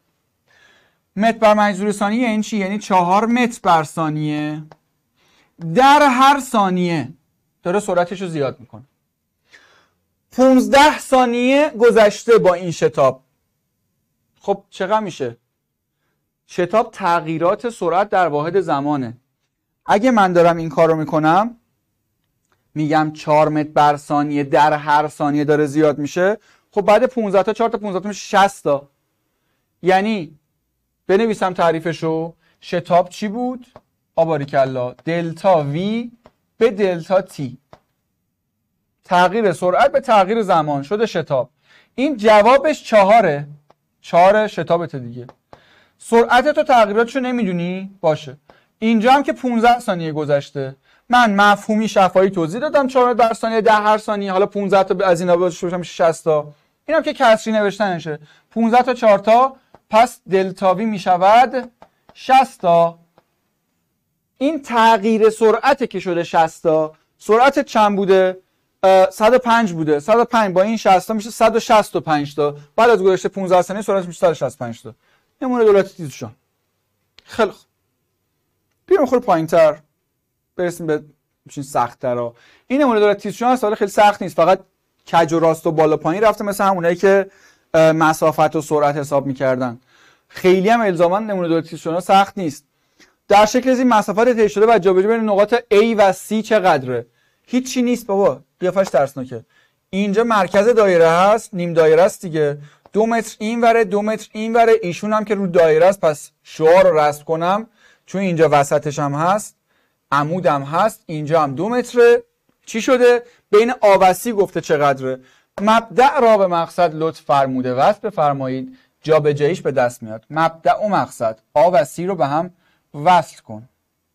متر بر مجذور ثانیه یعنی چی؟ یعنی چهار متر بر ثانیه در هر ثانیه داره سرعتش رو زیاد میکنه. پانزده ثانیه گذشته با این شتاب. خب چقدر میشه؟ شتاب تغییرات سرعت در واحد زمانه. اگه من دارم این کار رو میکنم، میگم چهار متر بر ثانیه در هر ثانیه داره زیاد میشه، خب بعد پانزده تا چهار تا پانزده تا میشه شصت تا. یعنی بنویسم تعریفشو، شتاب چی بود؟ آباریکلا دلتا وی به دلتا تی، تغییر سرعت به تغییر زمان شده شتاب. این جوابش چهاره، چهار شتابت دیگه. سرعت تو تغییراتشو نمیدونی؟ باشه. اینجا هم که پانزده ثانیه گذشته، من مفهومی شفاهی توضیح دادم چهار متر بر ثانیه در هر ثانیه، حالا پانزده تا از اینا بشه میشه شصت تا. اینم که کسری نوشتنشه، پانزده تا چهار تا، پس دلتا وی میشود شصت تا. این تغییر سرعته که شده شصت تا. سرعت چند بوده؟ صد و پنج بوده. صد و پنج با این شصت تا میشه صد و شصت و پنج تا. بعد از گذشته پانزده ثانیه سرعت میشه صد و شصت و پنج تا. نمونه دولت تیزشان. خیلی خوب. بیرون خود پایین‌تر برسیم به چیز سخت‌ترا. این نمونه دولت تیزشان هست، حالا خیلی سخت نیست، فقط کج و راست و بالا پایین رفته، مثل همونایی که مسافت و سرعت حساب می‌کردن. خیلی هم الزاما نمونه دولت تیزشان سخت نیست. در شکل از این مسافت طی شده و جابجا بین نقاط A و C چقدره؟ هیچی نیست بابا، قیافش ترسناکه. اینجا مرکز دایره هست، نیم دایره است دیگه. دو متر این وره، دو متر این وره، ایشون هم که رو دایره است، پس شعار رو رسم کنم چون اینجا وسطش هم هست، عمودم هست، اینجا هم دو متره. چی شده؟ بین آ و سی گفته چقدره؟ مبدأ را به مقصد لطف فرموده وصل بفرمایید، جابجاییش به دست میاد. مبدأ و مقصد آ و سی رو به هم وصل کن.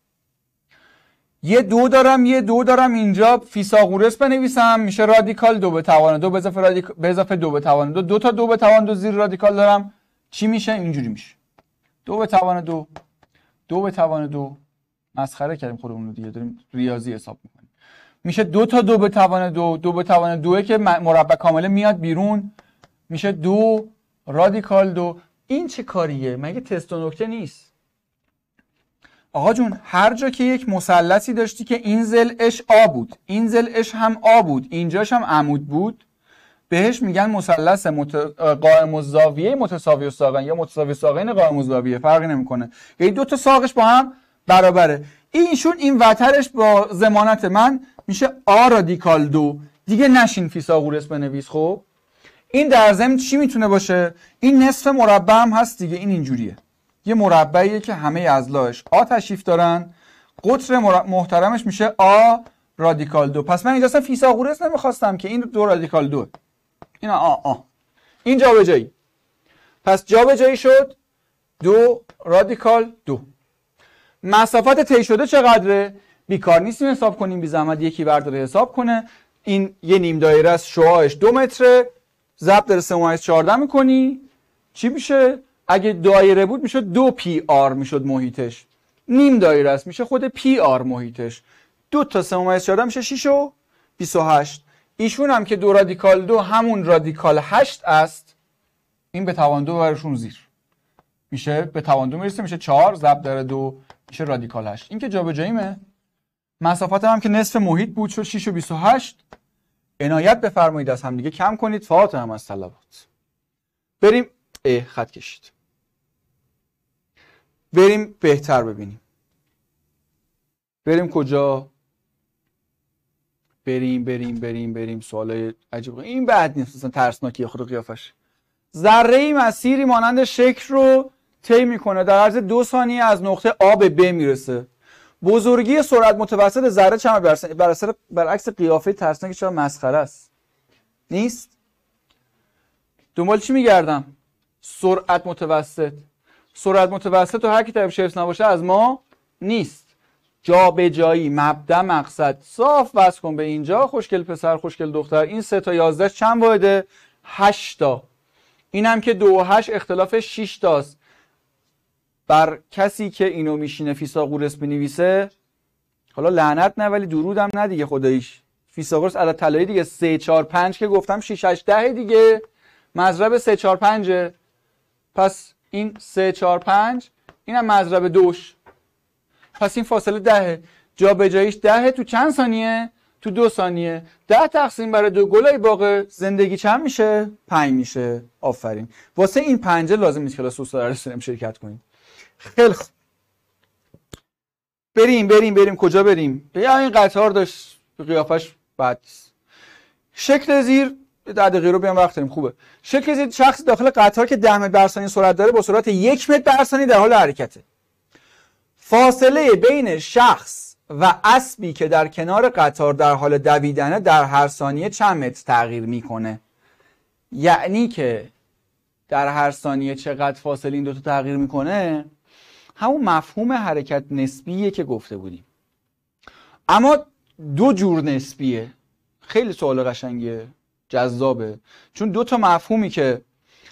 یه دو دارم یه دو دارم اینجا، فیثاغورس بنویسم میشه رادیکال دو به توان دو به اضافه رادیک... به اضافه دو به توان دو. دو تا دو به توان دو زیر رادیکال دارم، چی میشه؟ اینجوری میشه دو به توان دو، دو به توان دو. مسخره کردیم خودمون رو دیگه، داریم ریاضی حساب میکنیم. میشه دو تا دو به توان دو، دو به توان دوه که مربع کامله میاد بیرون، میشه دو رادیکال دو. این چه کاریه؟ مگه تست و نکته نیست؟ آقا جون، هر جا که یک مثلثی داشتی که این ضلعش آ بود، این ضلعش هم آ بود، اینجاش هم عمود بود، بهش میگن مثلث مت... قائم الزاویه متساوی الساقین یا متساوی الساقین قائم الزاویه، فرقی نمیکنه. یعنی دو تا ساقش با هم برابره. اینشون این وترش با ضمانت من میشه آ رادیکال دو. دیگه نشین فیثاغورس بنویس. خب این در ضمن چی میتونه باشه؟ این نصف مربع هم هست دیگه. این اینجوریه، یه مربعیه که همه اضلاعش آ تشریف دارن، قطر محترمش میشه آ رادیکال دو. پس من اینجا اصلا فیثاغورس نمیخواستم که این دو رادیکال دو، این آ آ این جابجایی. پس جابجایی شد دو رادیکال دو. مسافت طی شده چقدره؟ بیکار نیستیم حساب کنیم، بی زحمت یکی برداره حساب کنه. این یه نیم دایره است، شعاعش دو متره، ضرب در سه ممیز چهارده میکنی، چی میشه؟ اگه دایره بود میشه دو پی آر میشد محیطش. نیم دایره است میشه خود پی آر محیطش. دو تا سه ممیز چهارده میشه شش و بیست و هشت. ایشون هم که دو رادیکال دو همون رادیکال هشت است، این به توان دو برشون زیر میشه، به توان دو میرسه میشه چهار ضرب در دو میشه رادیکال هشت. این که جابجاییمه. مسافت هم که نصف محیط بود شد شش و بیست و هشت. عنایت بفرمایید از هم دیگه کم کنید، فاطمه هم از طلبات. بریم اه خط کشید. بریم بهتر ببینیم. بریم کجا؟ بریم بریم بریم بریم سوال عجیب. این بد نیست، اصلا ترسناکیه خود قیافش. ذره‌ای مسیری مانند شکل رو طی میکنه، در عرض دو ثانیه از نقطه آ به ب میرسه. بزرگی سرعت متوسط ذره چند بر اثر برعکس قیافه ترسناک چرا مسخره است؟ نیست؟ دنبال چی میگردم؟ سرعت متوسط. سرعت متوسط و هر کی طرفش حفظ نباشه از ما نیست. جا به جایی، مبدا، مقصد صاف وصل کن به اینجا. خوشگل پسر خوشگل دختر، این سه تا یازده چند واحده؟ هشت تا. اینم که دو و هشت اختلاف شش تاست. بر کسی که اینو میشینه فیثاغورس بنویسه، حالا لعنت نه ولی درودم نه دیگه خداییش، فیثاغورس عدد طلایی دیگه، سه چهار پنج که گفتم شش هشت ده دیگه، مضرب سه چهار پنج. پس این سه چهار پنج، اینم مضرب دوش، پس این فاصله دهه. جا به جاییش دهه تو چند ثانیه؟ تو دو ثانیه. ده تقسیم بر دو گلای باقی زندگی چند میشه؟ پنج میشه. آفرین. واسه این پنجه لازم نیست کلاس استاد ارسطو شرکت کنیم. خیلی خوب. بریم بریم بریم کجا بریم؟ یا این قطار داشت قیافش بد نیست. شکل زیر ده دقیقه رو بیام وقت داریم خوبه. شکل زیر شخص داخل قطار که ده متر بر ثانیه سرعت داره با سرعت یک متر بر ثانیه در حال حرکته. فاصله بین شخص و اسبی که در کنار قطار در حال دویدنه در هر ثانیه چند متر تغییر میکنه؟ یعنی که در هر ثانیه چقدر فاصله این دوتا تغییر میکنه؟ همون مفهوم حرکت نسبیه که گفته بودیم، اما دو جور نسبیه. خیلی سوال قشنگیه، جذابه، چون دو تا مفهومی که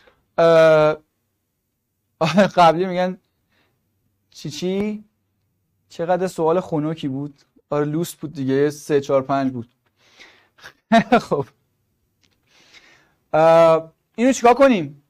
قبلی میگن چی چی چقدر سوال خنوکی بود. آره لوس بود دیگه، سه چهار پنج بود. خب اینو چیکار کنیم؟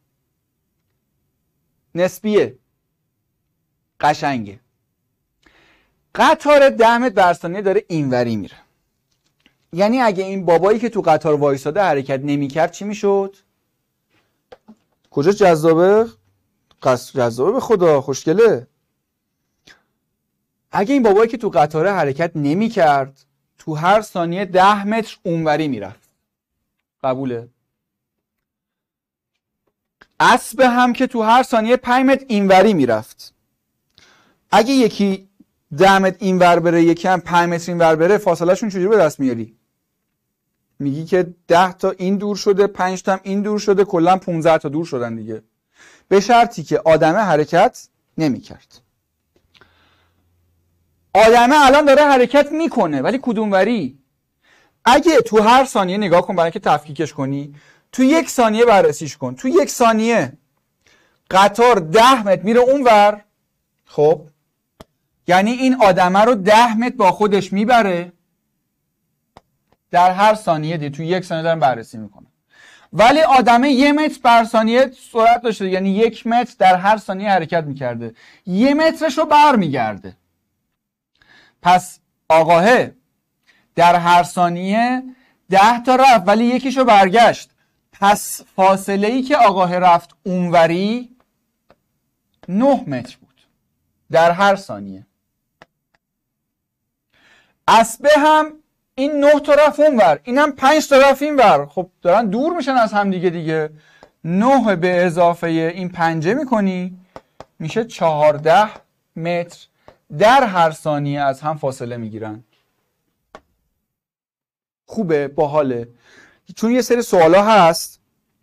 نسبیه، قشنگه. قطار ده متر بر ثانیه داره اینوری میره، یعنی اگه این بابایی که تو قطار وایساده حرکت نمیکرد چی میشد؟ کجا جذابه؟ قصد جذابه به خدا، خوشگله. اگه این بابایی که تو قطاره حرکت نمیکرد تو هر ثانیه ده متر اونوری میرفت. قبوله؟ اسب هم که تو هر ثانیه پنج متر اینوری میرفت. اگه یکی ده متر اینور بره یکی هم پنج متر اینور بره، فاصله شون چجوری به دست میاری؟ میگی که ده تا این دور شده، پنج تا هم این دور شده، کلا پانزده تا دور شدن دیگه، به شرطی که آدمه حرکت نمیکرد. آدمه الان داره حرکت میکنه ولی کدوم وری؟ اگه تو هر ثانیه نگاه کن، برای اینکه تفکیکش کنی تو یک ثانیه بررسیش کن. تو یک ثانیه قطار ده متر میره اونور، خب یعنی این آدمه رو ده متر با خودش میبره در هر ثانیه دی. تو یک ثانیه دارم بررسی میکنم، ولی آدمه یه متر بر ثانیه سرعت داشته، یعنی یک متر در هر ثانیه حرکت میکرده، یه مترش رو بر میگرده. پس آقاه در هر ثانیه ده تا رفت ولی یکیشو برگشت، پس فاصله ای که آقاه رفت اونوری نه متر بود در هر ثانیه. اسبه هم این نه تا رفت اونور، اینم پنج تا رفت اینور، خب دارن دور میشن از هم دیگه دیگه. نه به اضافه این پنجه میکنی میشه چهارده متر در هر ثانیه از هم فاصله میگیرن. خوبه، باحاله. چون یه سری سوالا هست.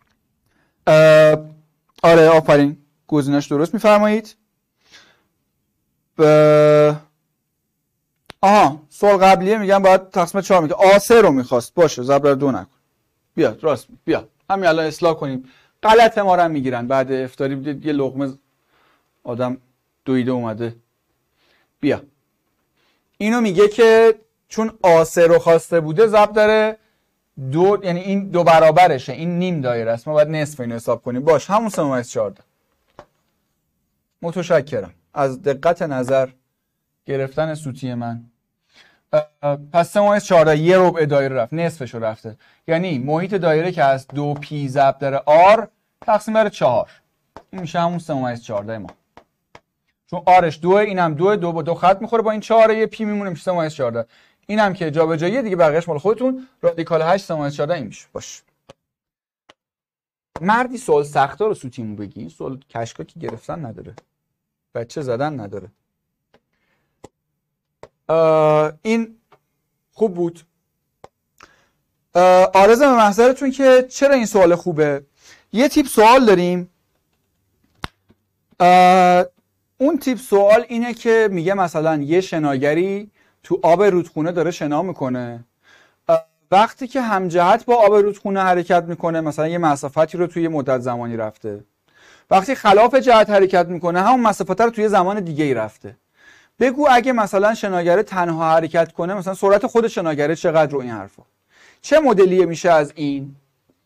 آره آفرین، گزینش درست میفرمایید. ب... آها سوال قبلیه میگم باید تقسیم چهار میگه. آسه رو میخواست، باشه ضرب دو نکن. بیا راست می. بیا همین الان اصلاح کنیم. غلط ما رو میگیرن بعد افطاری یه لقمه آدم دویده اومده. بیا اینو میگه که چون آسه رو خواسته بوده ضرب داره دو، یعنی این دو برابرشه، این نیم دایره است، ما باید نصف اینو حساب کنیم. باش همون سه ممیز چهارده. متشکرم از دقت نظر گرفتن سوتی من. پس سه ممیز چهارده یه ربع دایره رفت، نصفشو رفته، یعنی محیط دایره که از دو پی ضرب داره آر تقسیم بر چهار، این میشه همون سه ممیز چهارده ما. چون آرش دوه، اینم دوه، دو با دو خط میخوره با این چهار، یه پی میمونه میشه سه ممیز چهارده. اینم که جابجاییه دیگه، بقیه‌اش مال خودتون. رادیکال هشت سه ممیز چهارده این میشه. باش مردی سوال سخت‌ها رو سوتیمون بگی، این سوال کشکاکی گرفتن نداره، بچه زدن نداره. این خوب بود. عارضم به محضرتون که چرا این سوال خوبه. یه تیپ سوال داریم اون تیپ سوال اینه که میگه مثلا یه شناگری تو آب رودخونه داره شنا میکنه، وقتی که همجهت با آب رودخونه حرکت میکنه مثلا یه مسافتی رو توی مدت زمانی رفته، وقتی خلاف جهت حرکت میکنه همون مسافت رو توی زمان دیگه ای رفته. بگو اگه مثلا شناگره تنها حرکت کنه مثلا سرعت خود شناگره چقدر رو این حرفا. چه مدلیه میشه از این؟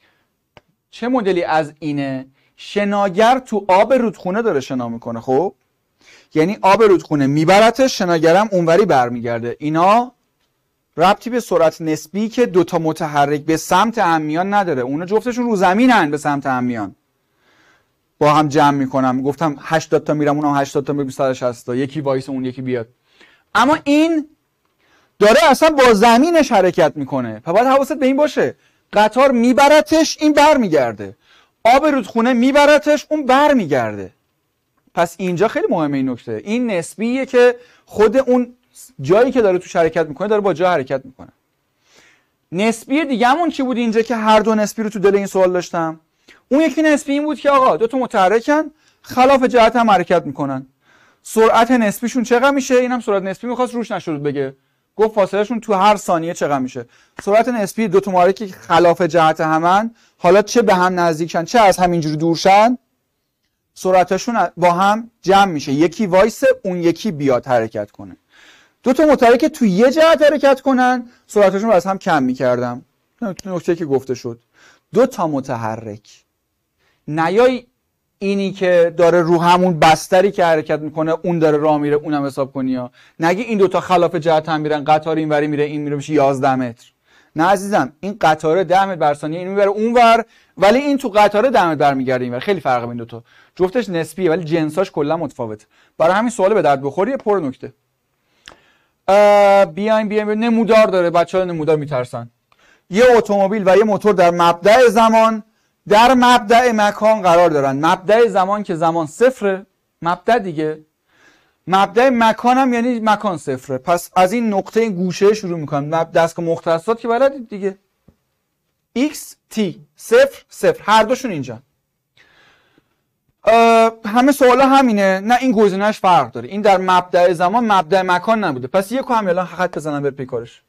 چه مدلی از اینه؟ شناگر تو آب رودخونه داره شنا میکنه، خب یعنی آب رودخونه میبرتش، شناگرم اونوری برمیگرده. اینا ربطی به سرعت نسبی که دوتا متحرک به سمت هم میان نداره، اونا جفتشون رو زمینن به سمت هم میان. با هم جمع میکنم، گفتم هشتاد تا میرم اونم هشتاد تا میرم بیست تا شصت تا، یکی وایس اون یکی بیاد. اما این داره اصلا با زمینش حرکت میکنه، پس باید حواست به این باشه قطار میبرتش این برمیگرده، آب رودخونه میبرتش اون برمیگرده. پس اینجا خیلی مهمه این نکته، این نسبیه که خود اون جایی که داره توش حرکت میکنه داره با جا حرکت میکنه. نسبی دیگه‌مون چی بود اینجا که هر دو نسبی رو تو دل این سوال داشتم؟ اون یکی نسبی این بود که آقا دو تا متحرکن خلاف جهت هم حرکت میکنن، سرعت نسبیشون چقدر میشه؟ اینم سرعت نسبی میخواست روش نشد بگه، گفت فاصله شون تو هر ثانیه چقدر میشه. سرعت نسبی دو تا محرک که خلاف جهت همن، حالا چه به هم نزدیکشن چه از همینجوری دورشن، سرعتشون با هم جمع میشه، یکی وایس اون یکی بیاد حرکت کنه. دو تا متحرک تو یه جهت حرکت کنن سرعتشون رو از هم کم میکردم. نکته که گفته شد دو تا متحرک، نیای اینی که داره رو همون بستری که حرکت میکنه اون داره راه میره اونم حساب کنی، ها نگی این دوتا خلاف جهت هم میرن، قطار اینوری میره این میره میشه یازده متر. نه عزیزم، این قطاره ده متر بر ثانیه این میبره اونور، ولی این تو قطاره ده متر برمیگرده اینور. خیلی فرق بین دوتا، جفتش نسبیه ولی جنساش کلا متفاوته. برای همین سوال به درد بخوری پر نکته. بیایم بیایم نمودار داره، بچه‌ها نمودار میترسن. یه اتومبیل و یه موتور در مبدأ زمان در مبدأ مکان قرار دارن. مبدأ زمان که زمان صفره، مبدأ دیگه، مبدأ مکان هم یعنی مکان صفره. پس از این نقطه گوشه شروع میکنم، دستگاه مختصات که بلدید دیگه، x t صفر صفر هر دوشون اینجا. همه سوالا همینه، نه این گزینه‌اش فرق داره، این در مبدأ زمان مبدأ مکان نبوده، پس یکو هم الان خط بزنم بر پیکارش.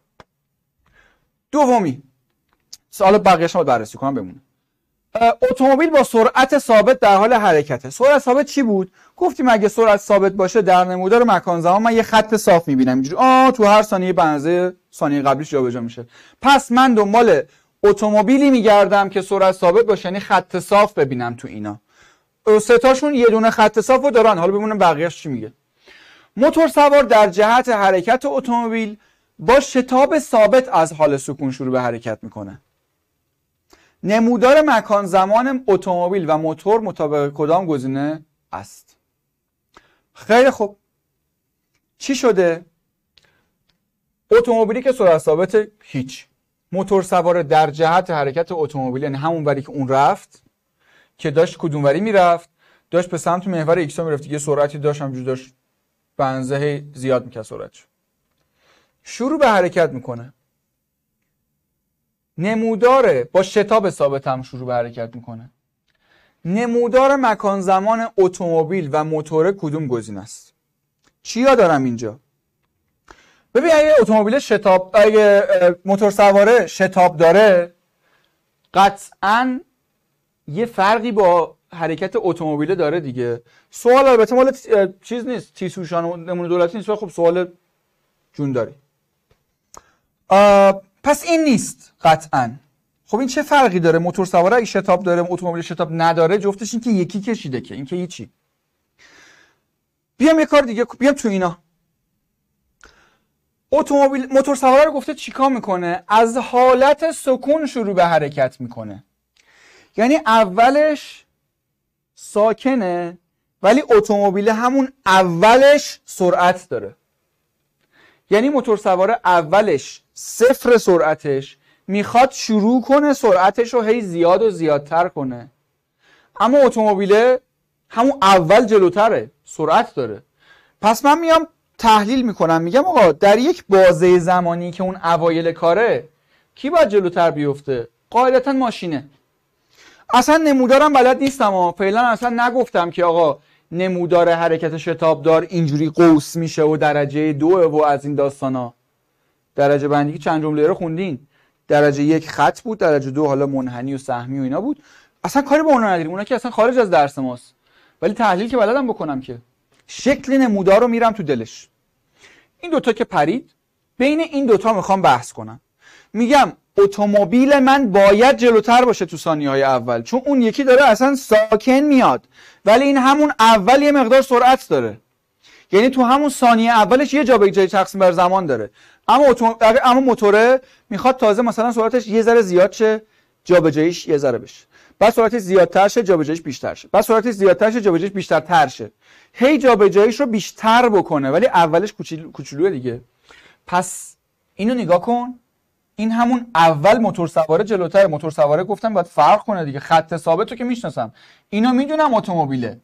دومی سوال بقیه‌اش رو بررسی کنم بمونه. اتومبیل با سرعت ثابت در حال حرکته. سرعت ثابت چی بود؟ گفتیم اگه سرعت ثابت باشه در نمودار مکان زمان من یه خط صاف میبینم اینجوری، آ تو هر ثانیه به اندازه ثانیه قبلیش جابجا میشه. پس من دنبال اتومبیلی میگردم که سرعت ثابت باشه، یعنی خط صاف ببینم تو اینا. سه تاشون یه دونه خط صافو دارن، حالا ببینیم بقیه‌اش چی میگه. موتور سوار در جهت حرکت اتومبیل با شتاب ثابت از حال سکون شروع به حرکت میکنه. نمودار مکان زمان اتومبیل و موتور مطابق کدام گزینه است؟ خیلی خوب، چی شده؟ اتومبیلی که سرعت ثابت هیچ، موتور سوار در جهت حرکت اتومبیل یعنی همون وری که اون رفت که داشت کدوم وری میرفت، داشت به سمت محور ایکس میرفت، یه سرعتی داشت همجوری داشت به اندازه زیاد میکرد سرعتش، شروع به حرکت میکنه. نمودار با شتاب ثابت هم شروع به حرکت میکنه. نمودار مکان زمان اتومبیل و موتور کدوم گزینه است؟ چیا دارم اینجا؟ ببین اگه اتومبیل شتاب، اگه موتور سواره شتاب داره، قطعاً یه فرقی با حرکت اتومبیل داره دیگه. سوال البته مال چیز نیست، تیسوشان نمونه دولتی نیست، خب سوال جون داری. پس این نیست قطعاً. خب این چه فرقی داره؟ موتور سواره اگه شتاب داره اتومبیل شتاب نداره، جفتش این که یکی کشیده، که این که هیچی. بیام یه کار دیگه، بیام تو اینا. اتومبیل موتور سواره رو گفته چیکار میکنه؟ از حالت سکون شروع به حرکت میکنه. یعنی اولش ساکنه ولی اتومبیل همون اولش سرعت داره. یعنی موتور سواره اولش صفر سرعتش، میخواد شروع کنه سرعتش رو هی زیاد و زیادتر کنه، اما اتومبیل همون اول جلوتره، سرعت داره. پس من میام تحلیل میکنم، میگم آقا در یک بازه زمانی که اون اوایل کاره کی باید جلوتر بیفته؟ قاعدتا ماشینه. اصلا نمودارم بلد نیستم، فعلا اصلا نگفتم که آقا نمودار حرکت شتابدار اینجوری قوس میشه و درجه دو و از این داستانا. درجه بندی چند جمله رو خوندین. درجه یک خط بود، درجه دو حالا منحنی و سهمی و اینا بود. اصلا کاری با اونا نداریم، اونا که اصلا خارج از درس ماست. ولی تحلیل که بلدم بکنم که شکل نمودار رو میرم تو دلش. این دوتا که پرید، بین این دوتا میخوام بحث کنم. میگم اتومبیل من باید جلوتر باشه تو ثانیه‌های اول، چون اون یکی داره اصلا ساکن میاد، ولی این همون اول یه مقدار سرعت داره، یعنی تو همون ثانیه اولش یه جابجایی تقسیم بر زمان داره. اما اتوم... اما موتوره میخواد تازه مثلا سرعتش یه ذره زیاد شه، جابجاییش یه ذره بشه، بعد سرعتش زیادتر شه، جابجاییش بیشتر شه، بعد سرعتش زیادتر شه، جابجاییش بیشترتر شه، هی جابجاییش رو بیشتر بکنه، ولی اولش کوچولو کوچولوه دیگه. پس اینو نگاه کن، این همون اول موتور سواره جلوتر. موتور سواره گفتم باید فرق کنه دیگه، خط ثابت رو که میشناسم، اینو میدونم اتومبیله.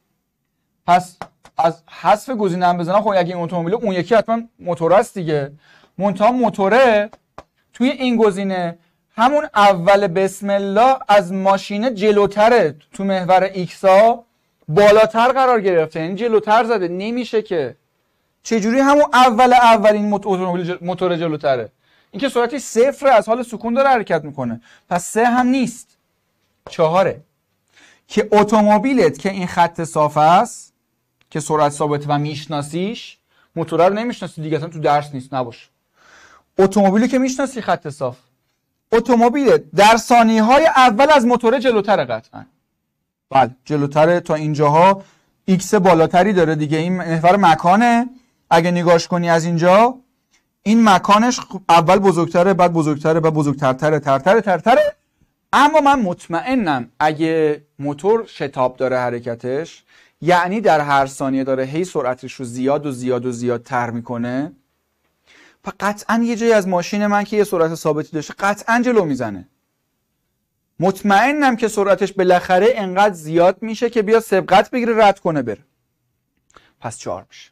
پس از حذف گزینه هم بزنم، خب اگه این اتومبیله اون یکی حتما موتور است دیگه. منتها موتوره توی این گزینه همون اول بسم الله از ماشینه جلوتره، تو محور ایکس ها بالاتر قرار گرفته، یعنی جلوتر زده. نمیشه که چجوری همون اول اول این اتومبیل موتور جلوتره؟ اینکه سرعتش صفر، از حال سکون داره حرکت میکنه، پس سه هم نیست، چهاره. که اتومبیلت که این خط صاف است که سرعت ثابت و میشناسیش، موتور رو نمیشناسی دیگه، اصلا تو درس نیست، نباشه. اتومبیلی که میشناسی خط صاف، اتومبیلت در ثانیه‌های اول از موتور جلوتره قطعا. بله جلوتره، تا اینجاها ایکس بالاتری داره دیگه، این محور مکانه. اگه نگاش کنی از اینجا، این مکانش اول بزرگتره، بعد بزرگتره، بعد بزرگترتره، ترتره ترتره. اما من مطمئنم اگه موتور شتاب داره حرکتش، یعنی در هر ثانیه داره هی سرعتش رو زیاد و زیاد و زیادتر میکنه، و قطعا یه جایی از ماشین من که یه سرعت ثابتی داشته قطعا جلو میزنه. مطمئنم که سرعتش بالاخره انقدر زیاد میشه که بیا سبقت بگیره رد کنه بره. پس چهار میشه.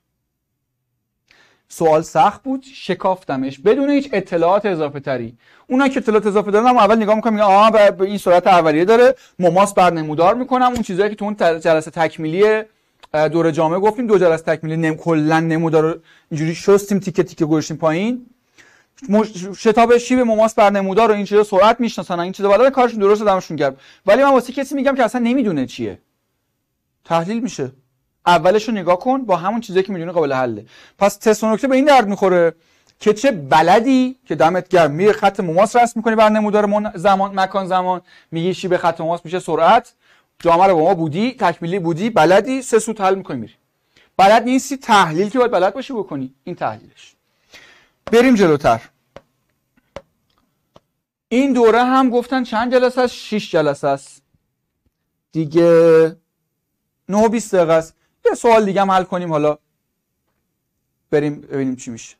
سوال سخت بود، شکافتمش بدون هیچ اطلاعات اضافه تری. اونا که اطلاعات اضافه دارن اول نگاه میکنم میگم آها به این سرعت اولیه داره، مماس بر نمودار میکنم، اون چیزایی که تو اون جلسه تکمیلی دور جامعه گفتیم، دو جلسه تکمیلی نم کلا نمودار رو اینجوری شستیم، تیکه تیکه گذاشتیم پایین. شتاب شیب مماس بر نمودار و این چیزا سرعت میشناسن، این چیزا بالا کارشون درست دمشون گرم. ولی من واسه کسی میگم که اصلا نمیدونه چیه، تحلیل میشه. اولش رو نگاه کن، با همون چیزایی که میدونه قابل حله. پس تست و نکته به این درد میخوره که چه بلدی که دمت گرم میره خط مماس رسم میکنی بر نمودار زمان مکان زمان، میگی شیب خط مماس میشه سرعت، جامعه رو با ما بودی، تکمیلی بودی، بلدی، سه سوت حل میکنی میری. بلد نیستی، تحلیل که باید بلد باشی بکنی، این تحلیلش. بریم جلوتر. این دوره هم گفتن چند جلسه است؟ شش جلسه است دیگه، نه و بیست دقیقه است. یه سوال دیگه هم حل کنیم، حالا بریم ببینیم چی میشه.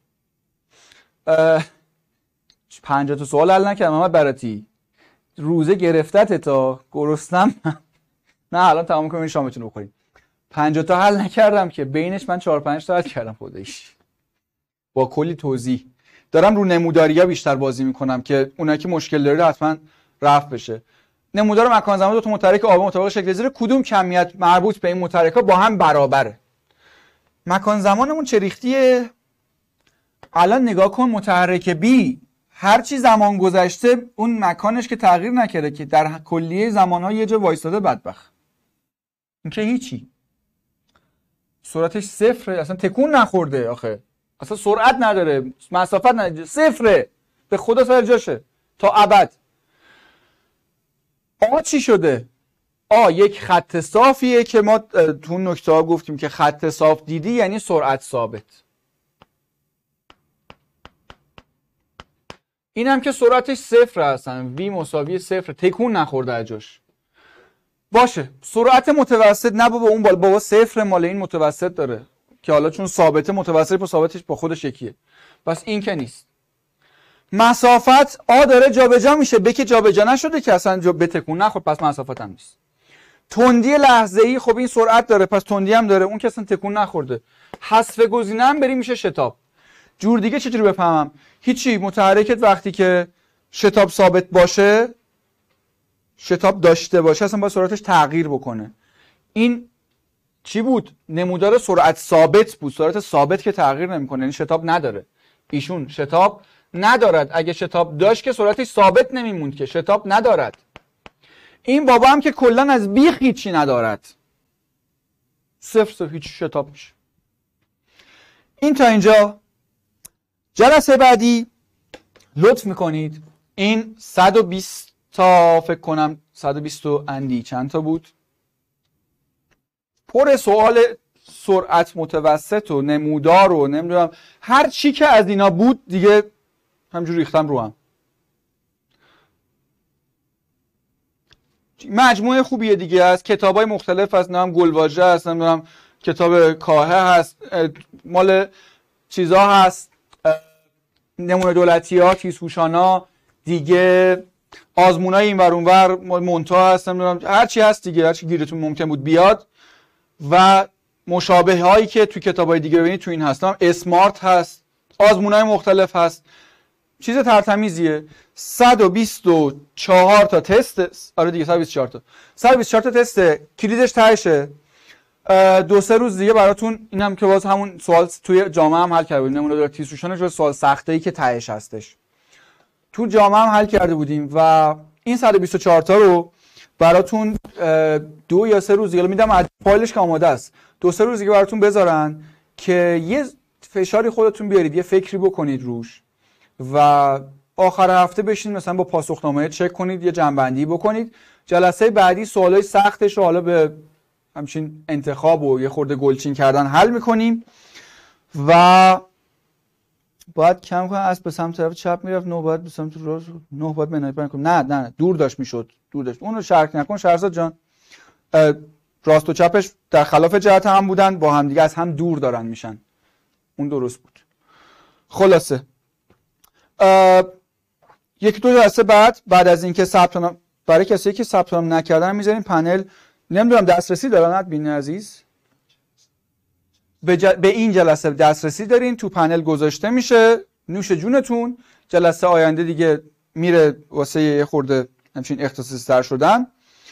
پنجاه تا سوال حل نکردم محمد براتی، روزه گرفتت تا گرسنم. نه الان تمام کنیم شامتون رو بخوریم. پنجاه تا حل نکردم که، بینش من چهار پنج تا حل کردم خودش با کلی توضیح. دارم رو نموداری‌ها بیشتر بازی میکنم که اونایی که مشکل داره حتما رفع بشه. نمودار مکان زمان دو تا متحرک آب مطابق شکل زیر کدوم کمیت مربوط به این متحرک‌ها با هم برابره؟ مکان زمانمون چه ریختیه؟ الان نگاه کن، متحرک B هر چی زمان گذشته اون مکانش که تغییر نکرده، که در کلیه زمان‌ها یه جا وایستاده بدبخت. این که هیچی. سرعتش صفره، اصلا تکون نخورده آخه. اصلا سرعت نداره، مسافت نداره، صفره. به خدا سر جاشه تا ابد. آ چی شده؟ آ یک خط صافیه که ما تو نکته ها گفتیم که خط صاف دیدی یعنی سرعت ثابت. این هم که سرعتش صفر هستن، وی مساوی صفر، تکون نخورده از جاش. باشه سرعت متوسط، نه بابا اون بابا صفر مال این متوسط داره که حالا چون ثابته متوسط با ثابتش با خودش یکیه، پس این که نیست. مسافت آ داره جابجا میشه، ب که جابجا نشده که اصلا جا بتکون نخورد، پس مسافت هم نیست. تندی لحظه‌ای، خب این سرعت داره پس تندی هم داره، اون که اصلا تکون نخورده. حذف گزینه هم بریم میشه شتاب. جور دیگه چجوری بفهمم؟ هیچی، متحرکت وقتی که شتاب ثابت باشه، شتاب داشته باشه، اصلا با سرعتش تغییر بکنه. این چی بود؟ نمودار سرعت ثابت بود. سرعت ثابت که تغییر نمیکنه، یعنی شتاب نداره. ایشون شتاب ندارد. اگه شتاب داشت که سرعتش ثابت نمیموند، که شتاب ندارد. این بابا هم که کلا از بیخ هیچی ندارد، صفر صفر هیچ شتاب میشه. این تا اینجا. جلسه بعدی لطف میکنید این صد و بیست تا فکر کنم صد و بیست و اندی چند تا بود، پر سوال سرعت متوسط و نمودار و نمیدونم هر چی که از اینا بود دیگه همجور ریختم رو هم. مجموعه خوبیه دیگه، از کتابای مختلف هست، نمیدونم گلواژه هست، نمیدونم کتاب کاهه هست، مال چیزا هست، نمونه دولتی ها، تیزهوشانا دیگه، آزمونای این ور اون ور مونتا هست، نمیدونم هر چی هست دیگه، هر چی گیرتون ممکن بود بیاد. و مشابه هایی که تو کتابای دیگه ببینید تو این هستم، اسمارت هست، آزمونای مختلف هست، چیز ترتمیزیه. صد و بیست و چهار تا تست، آره دیگه صد و بیست و چهار تا صد و بیست و چهار تا تست، کلیدش تهشه. دو سه روز دیگه براتون اینم که باز همون سوال توی جامعه هم حل کرده بودیم، نمونه داره تیزهوشانه جز سوال سخته‌ای که تهش هستش تو جامعه هم حل کرده بودیم. و این صد و بیست و چهار تا رو براتون دو یا سه روز دیگه میدم، فایلش که آماده است، دو سه روز دیگه براتون بذارن که یه فشاری خودتون بیارید، یه فکری بکنید روش و آخر هفته بشین مثلا با پاسخنامه چک کنید، یه جنبندی بکنید. جلسه بعدی سوالای سختش رو حالا به همچین انتخاب و یه خورده گلچین کردن حل میکنیم. و باید کم کنم از به سمت طرف چپ میرفت، نه باید به سمت راست، نه باید منحرف کنم، نه نه نه دور داشت میشد، دور داشت. اون رو شرک نکن شهرزاد جان، راست و چپش در خلاف جهت هم بودن، با هم دیگه از هم دور دارن میشن، اون درست بود. خلاصه یک دو جلسه بعد بعد از اینکه ثبت نام برای کسایی که ثبت نام نکردن میذاریم پنل، نمیدونم دسترسی دارن ادمین عزیز؟ به, ج... به این جلسه دسترسی دارین، تو پنل گذاشته میشه، نوش جونتون. جلسه آینده دیگه میره واسه یه خورده همچین اختصاصی تر شدن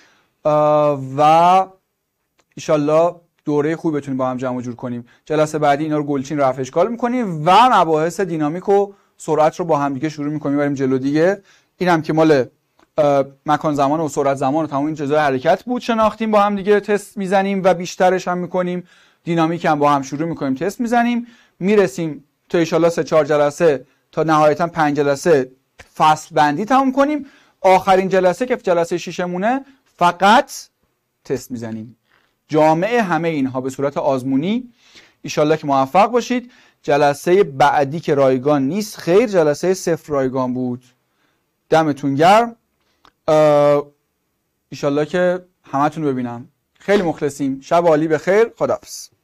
و ایشالله دوره خوبی بتونیم با هم جمع جور کنیم. جلسه بعدی اینا رو گلچین رفع اشکال میکنیم و مباحث دینامیک و سرعت رو با هم دیگه شروع میکنیم بریم جلو دیگه. اینم که مال مکان زمان و سرعت زمان و تمام این چیزای حرکت بود، شناختیم با هم دیگه، تست میزنیم و بیشترش هم میکنیم. دینامیک هم با هم شروع میکنیم تست میزنیم، میرسیم تا ان شاءالله سه چهار جلسه تا نهایتا پنج جلسه فصل بندی تموم کنیم. آخرین جلسه که جلسه ششمونه فقط تست میزنیم، جامعه همه اینها به صورت آزمونی. ان شاءالله که موفق باشید. جلسه بعدی که رایگان نیست، خیر، جلسه صفر رایگان بود. دمتون گرم. ان شاءالله که همتون رو ببینم. خیلی مخلصیم. شب عالی بخیر. خداحافظ.